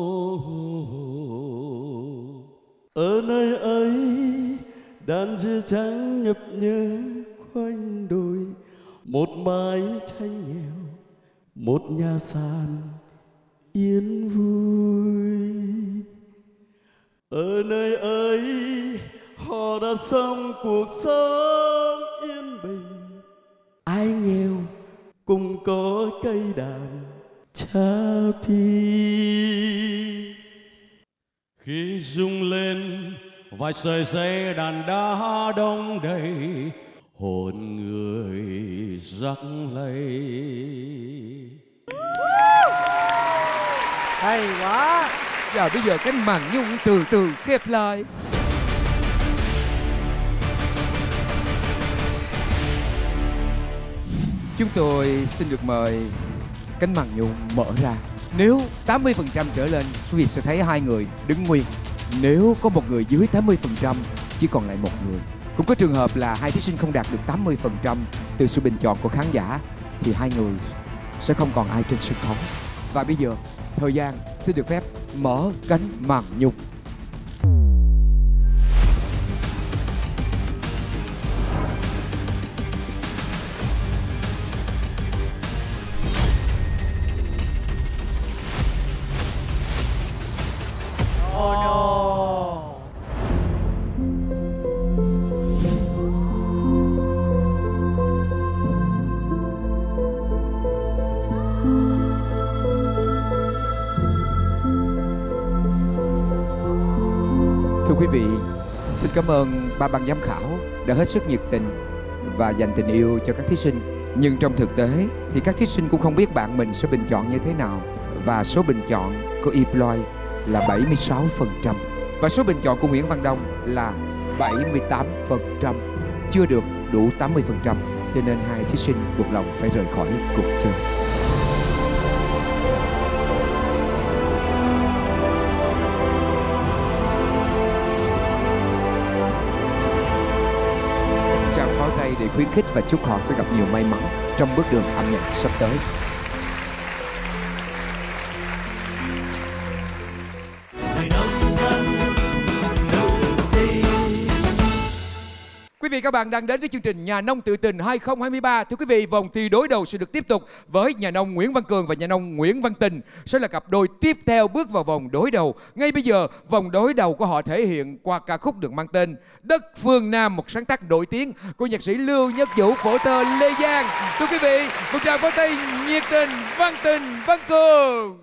Ở nơi ấy đàn dưa trắng nhấp nhớ khoanh đồi, một mái tranh nghèo, một nhà sàn yên vui. Ở nơi ấy họ đã sống cuộc sống yên bình, ai nghèo cũng có cây đàn Chapi. Khi rung lên vài sợi dây đàn đá đông đầy, hồn người rắc lây. Hay quá. Và bây giờ cánh màn nhung từ từ khép lại. Chúng tôi xin được mời cánh màn nhung mở ra. Nếu tám mươi phần trăm trở lên, quý vị sẽ thấy hai người đứng nguyên. Nếu có một người dưới tám mươi phần trăm, chỉ còn lại một người. Cũng có trường hợp là hai thí sinh không đạt được tám mươi phần trăm từ sự bình chọn của khán giả, thì hai người sẽ không còn ai trên sân khấu. Và bây giờ, thời gian xin được phép mở cánh màn nhung. Oh no. Thưa quý vị, xin cảm ơn ba ban giám khảo đã hết sức nhiệt tình và dành tình yêu cho các thí sinh. Nhưng trong thực tế thì các thí sinh cũng không biết bạn mình sẽ bình chọn như thế nào. Và số bình chọn của Eploy là bảy mươi sáu phần trăm. Và số bình chọn của Nguyễn Văn Đông là bảy mươi tám phần trăm. Chưa được đủ tám mươi phần trăm, cho nên hai thí sinh buộc lòng phải rời khỏi cuộc chơi. Tràng pháo tay để khuyến khích và chúc họ sẽ gặp nhiều may mắn trong bước đường âm nhạc sắp tới. Quý vị các bạn đang đến với chương trình Nhà nông tự tình hai không hai ba. Thưa quý vị, vòng thi đối đầu sẽ được tiếp tục với nhà nông Nguyễn Văn Cường và nhà nông Nguyễn Văn Tình sẽ là cặp đôi tiếp theo bước vào vòng đối đầu. Ngay bây giờ, vòng đối đầu của họ thể hiện qua ca khúc được mang tên Đất Phương Nam, một sáng tác nổi tiếng của nhạc sĩ Lưu Nhất Vũ, phổ thơ Lê Giang. Thưa quý vị, một tràng pháo tay nhiệt tình Văn Tình, Văn Cường.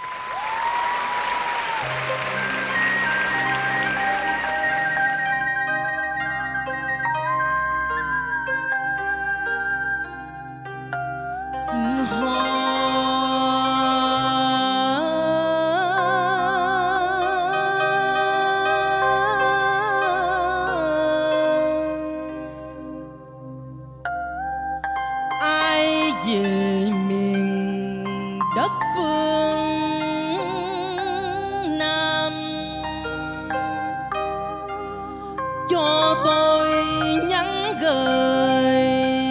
Về miền đất phương Nam, cho tôi nhắn gửi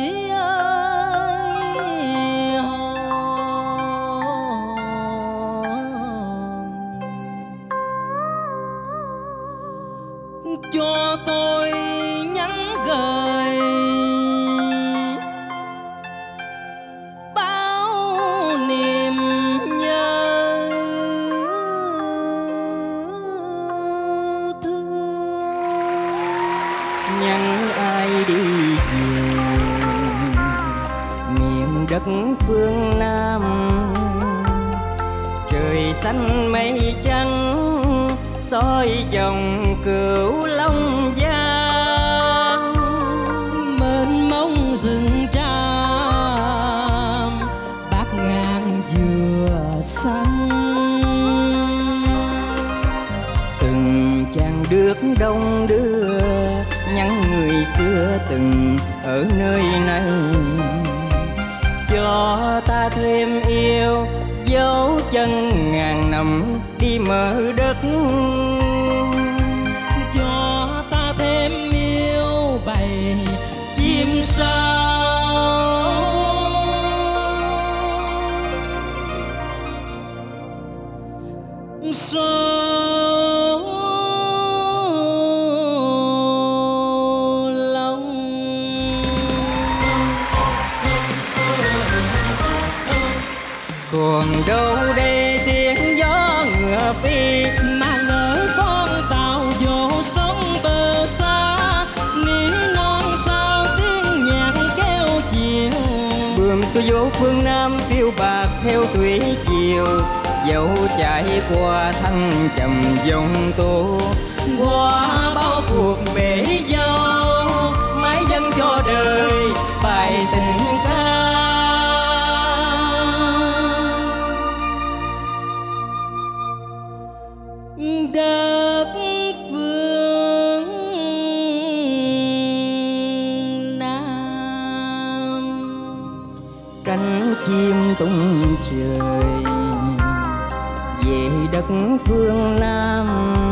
ơi hò, cho tôi nhắn gửi đất phương Nam. Trời xanh mây trắng soi dòng Cửu Long Giang, mênh mông rừng tràm bát ngàn dừa xanh. Từng chàng nước đông đưa nhắn người xưa từng ở nơi này, cho ta thêm yêu dấu chân ngàn năm đi mở đất, cho ta thêm yêu bầy chim sao. Sao còn đâu đây tiếng gió ngựa phi, mà ngỡ con tàu vô sóng bờ xa. Ní non sao tiếng nhạc kêu chiều, bướm xuôi vô phương Nam phiêu bạc theo thủy chiều. Dẫu chạy qua thăng trầm dòng tố, qua bao cuộc bể dâu, mãi dâng cho đời bài tình ca. Đất phương Nam, cánh chim tung trời về đất phương Nam.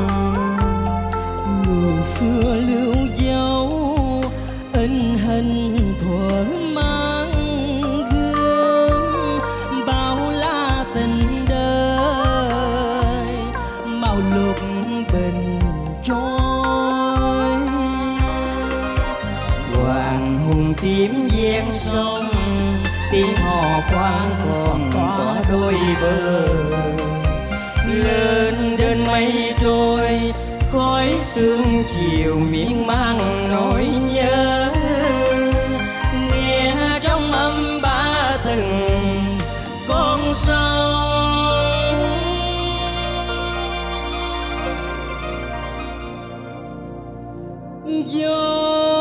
Người xưa lưu dấu in hình thuở mang gương, bao la tình đời màu lục bình trôi. Hoàng hùng tím ven sông, tiếng hò khoan còn có đôi bờ. Lên đến mây trôi, khói sương chiều miên man nỗi nhớ. Nghe trong âm ba từng con sông, gió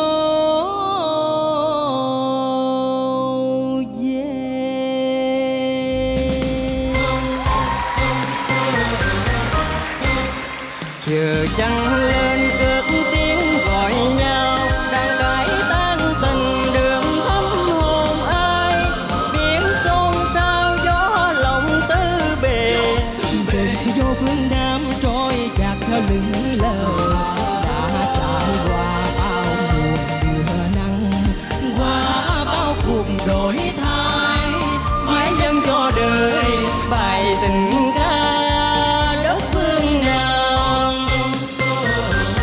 chờ trăng lên cất tiếng gọi nhau. Đàn cải tan tình đường thắm hồn ai, biển xôn xao gió lòng tư bề. Về sự vô phương Nam trôi dạt theo lững lờ, đã trải qua bao mùa mưa nắng, qua bao cuộc đổi thay, mãi dâng cho đời bài tình ca đất phương Nam.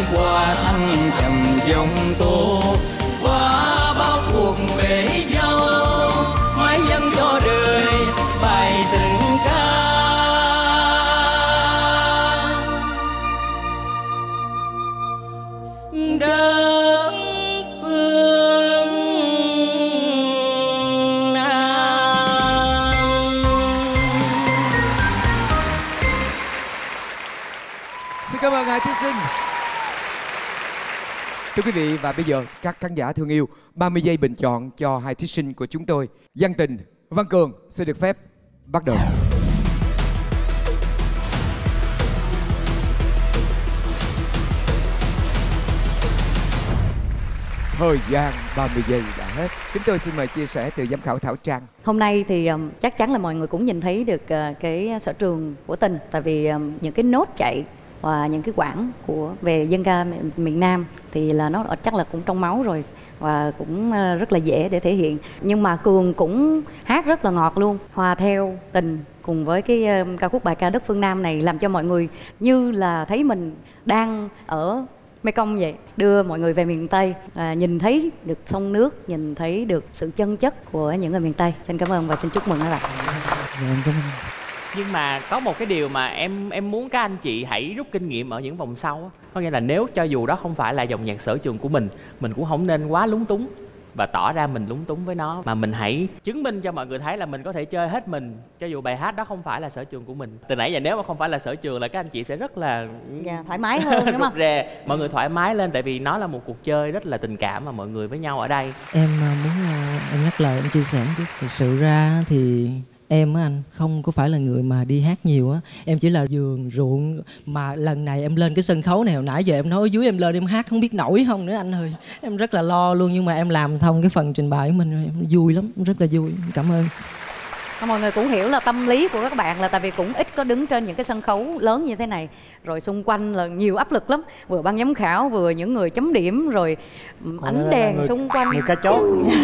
qua thăng trầm dòng tố, qua bao cuộc bể dâu, mãi dâng cho đời bài tình ca. Đất phương Nam. Xin cảm ơn hai thí sinh. Thưa quý vị, và bây giờ các khán giả thương yêu, ba mươi giây bình chọn cho hai thí sinh của chúng tôi. Văn Tình, Văn Cường sẽ được phép bắt đầu. Thời gian ba mươi giây đã hết. Chúng tôi xin mời chia sẻ từ giám khảo Thảo Trang. Hôm nay thì um, chắc chắn là mọi người cũng nhìn thấy được uh, cái sở trường của Tình. Tại vì um, những cái nốt chạy và những cái quãng của về dân ca miền Nam thì là nó chắc là cũng trong máu rồi, và cũng uh, rất là dễ để thể hiện. Nhưng mà Cường cũng hát rất là ngọt luôn, hòa theo Tình cùng với cái uh, ca khúc bài ca Đất Phương Nam này, làm cho mọi người như là thấy mình đang ở Mekong vậy, đưa mọi người về miền Tây, à, nhìn thấy được sông nước, nhìn thấy được sự chân chất của những người miền Tây. Xin cảm ơn và xin chúc mừng các bạn. Dạ, em cảm ơn. Nhưng mà có một cái điều mà em em muốn các anh chị hãy rút kinh nghiệm ở những vòng sau á. Có nghĩa là nếu cho dù đó không phải là dòng nhạc sở trường của mình, mình cũng không nên quá lúng túng và tỏ ra mình lúng túng với nó, mà mình hãy chứng minh cho mọi người thấy là mình có thể chơi hết mình cho dù bài hát đó không phải là sở trường của mình. Từ nãy giờ nếu mà không phải là sở trường là các anh chị sẽ rất là dạ, thoải mái hơn đúng không? rụt rè. Mọi người thoải mái lên, tại vì nó là một cuộc chơi rất là tình cảm mà mọi người với nhau ở đây. Em muốn em nhắc lời, em chia sẻ chứ thực sự ra thì em á anh không có phải là người mà đi hát nhiều á, em chỉ là vườn ruộng, mà lần này em lên cái sân khấu này hồi nãy giờ em nói ở dưới em lên em hát không biết nổi không nữa anh ơi, em rất là lo luôn, nhưng mà em làm thông cái phần trình bày của mình rồi, em vui lắm, rất là vui, cảm ơn. Mọi người cũng hiểu là tâm lý của các bạn là tại vì cũng ít có đứng trên những cái sân khấu lớn như thế này, rồi xung quanh là nhiều áp lực lắm, vừa ban giám khảo vừa những người chấm điểm, rồi ánh đèn người, xung quanh người ca chốt.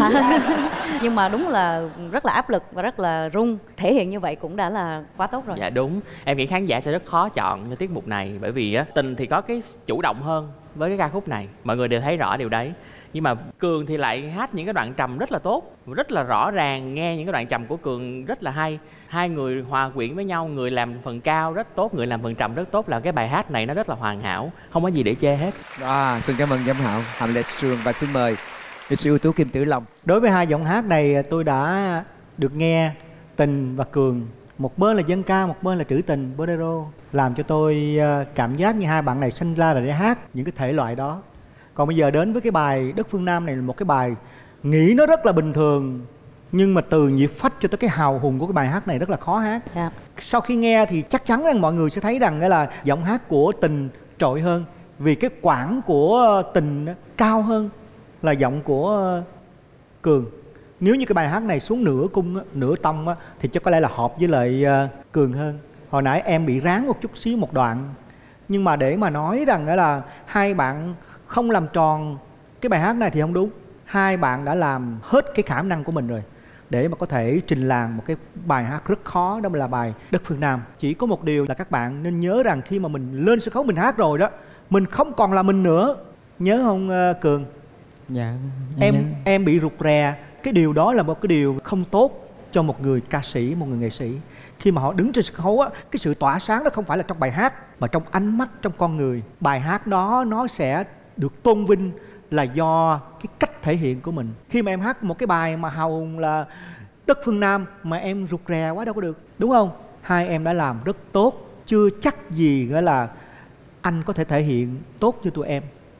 Nhưng mà đúng là rất là áp lực và rất là rung, thể hiện như vậy cũng đã là quá tốt rồi. Dạ đúng, em nghĩ khán giả sẽ rất khó chọn cho tiết mục này, bởi vì á Tình thì có cái chủ động hơn với cái ca khúc này, mọi người đều thấy rõ điều đấy. Nhưng mà Cường thì lại hát những cái đoạn trầm rất là tốt, rất là rõ ràng, nghe những cái đoạn trầm của Cường rất là hay. Hai người hòa quyện với nhau, người làm phần cao rất tốt, người làm phần trầm rất tốt, là cái bài hát này nó rất là hoàn hảo, không có gì để chê hết. À, xin cảm ơn giám khảo Hàm Lệ Trường và xin mời nghệ sĩ ưu tú Kim Tử Long. Đối với hai giọng hát này tôi đã được nghe Tình và Cường, một bên là dân ca, một bên là trữ tình bolero, làm cho tôi cảm giác như hai bạn này sinh ra là để hát những cái thể loại đó. Còn bây giờ đến với cái bài Đất Phương Nam này là một cái bài nghĩ nó rất là bình thường, nhưng mà từ nhịp phách cho tới cái hào hùng của cái bài hát này rất là khó hát. Yeah. Sau khi nghe thì chắc chắn rằng mọi người sẽ thấy rằng là giọng hát của Tình trội hơn, vì cái quãng của Tình cao hơn là giọng của Cường. Nếu như cái bài hát này xuống nửa cung, nửa tông thì chắc có lẽ là hợp với lại Cường hơn. Hồi nãy em bị ráng một chút xíu một đoạn, nhưng mà để mà nói rằng là hai bạn không làm tròn cái bài hát này thì không đúng. Hai bạn đã làm hết cái khả năng của mình rồi để mà có thể trình làng một cái bài hát rất khó, đó là bài Đất Phương Nam. Chỉ có một điều là các bạn nên nhớ rằng khi mà mình lên sân khấu mình hát rồi đó, mình không còn là mình nữa. Nhớ không uh, Cường? Dạ em nhớ. Em bị rụt rè. Cái điều đó là một cái điều không tốt cho một người ca sĩ, một người nghệ sĩ. Khi mà họ đứng trên sân khấu á, cái sự tỏa sáng đó không phải là trong bài hát mà trong ánh mắt, trong con người. Bài hát đó nó sẽ được tôn vinh là do cái cách thể hiện của mình. Khi mà em hát một cái bài mà hào hùng là Đất Phương Nam mà em rụt rè quá đâu có được, đúng không? Hai em đã làm rất tốt, chưa chắc gì nghĩa là anh có thể thể hiện tốt như tụi em.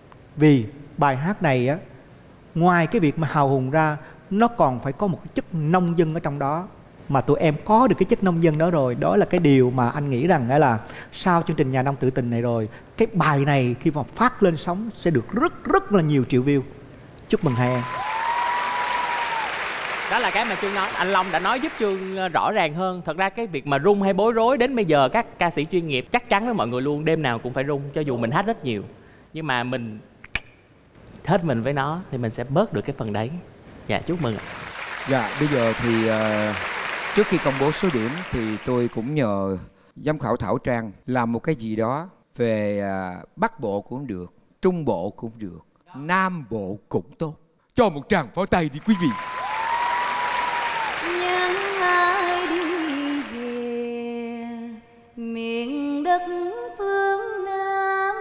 Vì bài hát này á, ngoài cái việc mà hào hùng ra, nó còn phải có một cái chất nông dân ở trong đó. Mà tụi em có được cái chất nông dân đó rồi, đó là cái điều mà anh nghĩ rằng là sau chương trình Nhà Nông Tự Tình này rồi, cái bài này khi mà phát lên sóng sẽ được rất rất là nhiều triệu view. Chúc mừng hai em. Đó là cái mà Trương nói, anh Long đã nói giúp Trương rõ ràng hơn. Thật ra cái việc mà rung hay bối rối đến bây giờ các ca sĩ chuyên nghiệp chắc chắn với mọi người luôn, đêm nào cũng phải rung, cho dù mình hát rất nhiều. Nhưng mà mình hết mình với nó thì mình sẽ bớt được cái phần đấy. Dạ, chúc mừng. Dạ, bây giờ thì uh, trước khi công bố số điểm thì tôi cũng nhờ giám khảo Thảo Trang làm một cái gì đó về uh, Bắc Bộ cũng được, Trung Bộ cũng được, Nam Bộ cũng tốt. Cho một tràng pháo tay đi quý vị. Những ai đi về miền đất phương Nam,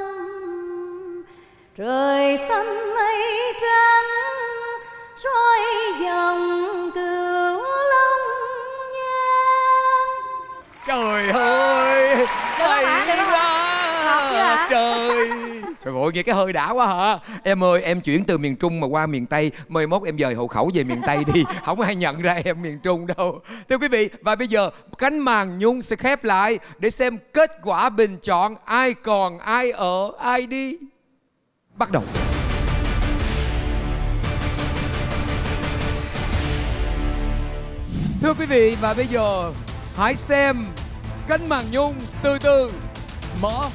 trời xanh mây trắng soi dòng Cửu Long Giang. Trời ơi, hay quá trời. Trời ơi, nghe cái hơi đã quá hả? Em ơi, em chuyển từ miền Trung mà qua miền Tây, mai mốt em dời hộ khẩu về miền Tây đi. Không ai nhận ra em miền Trung đâu. Thưa quý vị, và bây giờ cánh màn nhung sẽ khép lại để xem kết quả bình chọn ai còn, ai ở, ai đi. Bắt đầu. Thưa quý vị, và bây giờ hãy xem cánh màn nhung từ từ mở.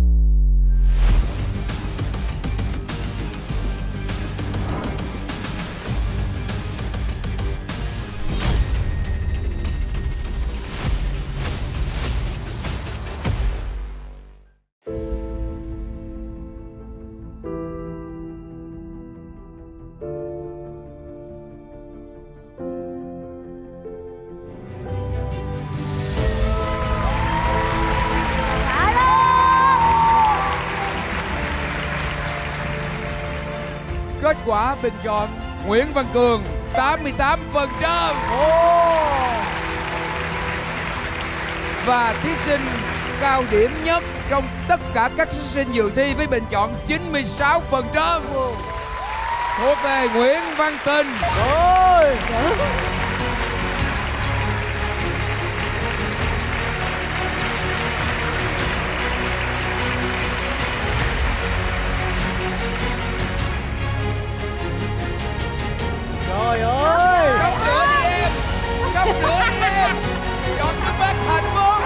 Kết quả bình chọn Nguyễn Văn Cường tám mươi tám phần trăm. Và thí sinh cao điểm nhất trong tất cả các thí sinh dự thi với bình chọn chín mươi sáu phần trăm thuộc về Nguyễn Văn Tình. Ôi. Trời ơi! Cốc nữa đi em! Cốc nữa đi em! Chọn nước mắt hạnh phúc!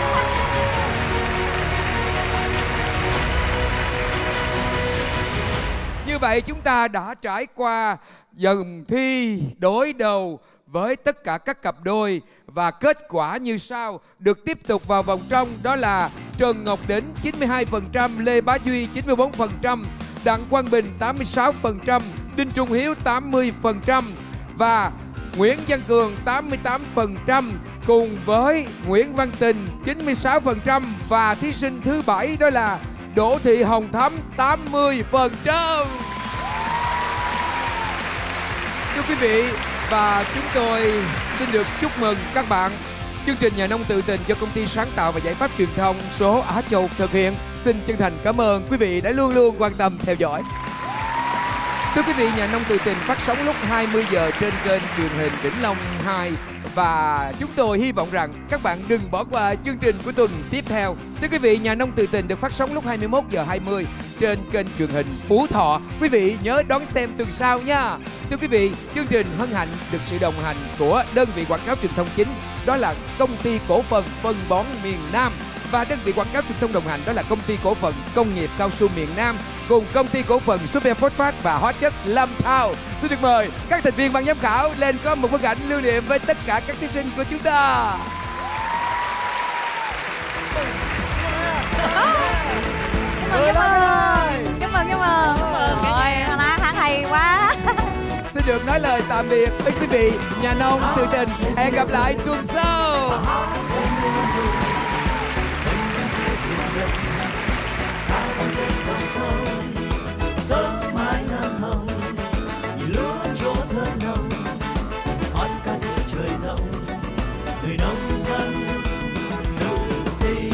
Như vậy chúng ta đã trải qua vòng thi đối đầu với tất cả các cặp đôi. Và kết quả như sau. Được tiếp tục vào vòng trong đó là Trần Ngọc Đỉnh chín mươi hai phần trăm, Lê Bá Duy chín mươi bốn phần trăm, Đặng Quang Bình tám mươi sáu phần trăm, Đinh Trung Hiếu tám mươi phần trăm và Nguyễn Văn Cường tám mươi tám phần trăm cùng với Nguyễn Văn Tình chín mươi sáu phần trăm và thí sinh thứ bảy đó là Đỗ Thị Hồng Thắm tám mươi phần trăm. Thưa quý vị, và chúng tôi xin được chúc mừng các bạn. Chương trình Nhà nông tự tình do Công ty Sáng tạo và Giải pháp Truyền thông số Á Châu thực hiện. Xin chân thành cảm ơn quý vị đã luôn luôn quan tâm theo dõi. Thưa quý vị, Nhà nông tự tình phát sóng lúc hai mươi giờ trên kênh truyền hình Vĩnh Long hai. Và chúng tôi hy vọng rằng các bạn đừng bỏ qua chương trình của tuần tiếp theo. Thưa quý vị, Nhà nông tự tình được phát sóng lúc hai mươi mốt giờ hai mươi trên kênh truyền hình Phú Thọ. Quý vị nhớ đón xem tuần sau nha. Thưa quý vị, chương trình hân hạnh được sự đồng hành của đơn vị quảng cáo truyền thông chính, đó là Công ty Cổ phần Phân bón miền Nam. Và đơn vị quảng cáo truyền thông đồng hành đó là Công ty Cổ phần Công nghiệp Cao su miền Nam cùng Công ty Cổ phần Super Phosphat và hóa chất Lâm Thao. Xin được mời các thành viên ban giám khảo lên có một bức ảnh lưu niệm với tất cả các thí sinh của chúng ta. Cảm ơn, cảm ơn. Cảm ơn, cảm ơn. Rồi, hát hát hay quá. Xin được nói lời tạm biệt với quý vị. Nhà nông tự tình hẹn gặp lại tuần sau. Sớm mai nắng hồng, nhìn lúa chỗ thơm nồng, hót ca giữa trời rộng, người nông dân tự tin.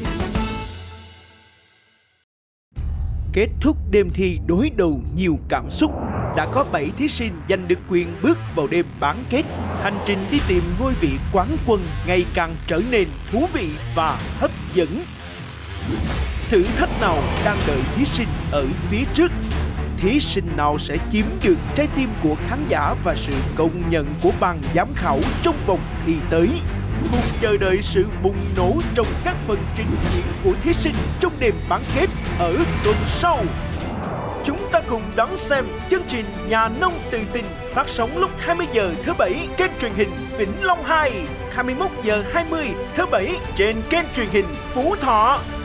Kết thúc đêm thi đối đầu nhiều cảm xúc. Đã có bảy thí sinh giành được quyền bước vào đêm bán kết. Hành trình đi tìm ngôi vị quán quân ngày càng trở nên thú vị và hấp dẫn. Thử thách nào đang đợi thí sinh ở phía trước? Thí sinh nào sẽ chiếm được trái tim của khán giả và sự công nhận của ban giám khảo trong vòng thi tới? Cùng chờ đợi sự bùng nổ trong các phần trình diễn của thí sinh trong đêm bán kết ở tuần sau. Chúng ta cùng đón xem chương trình Nhà nông tự tình phát sóng lúc hai mươi giờ thứ bảy kênh truyền hình Vĩnh Long hai, hai mươi mốt giờ hai mươi thứ bảy trên kênh truyền hình Phú Thọ.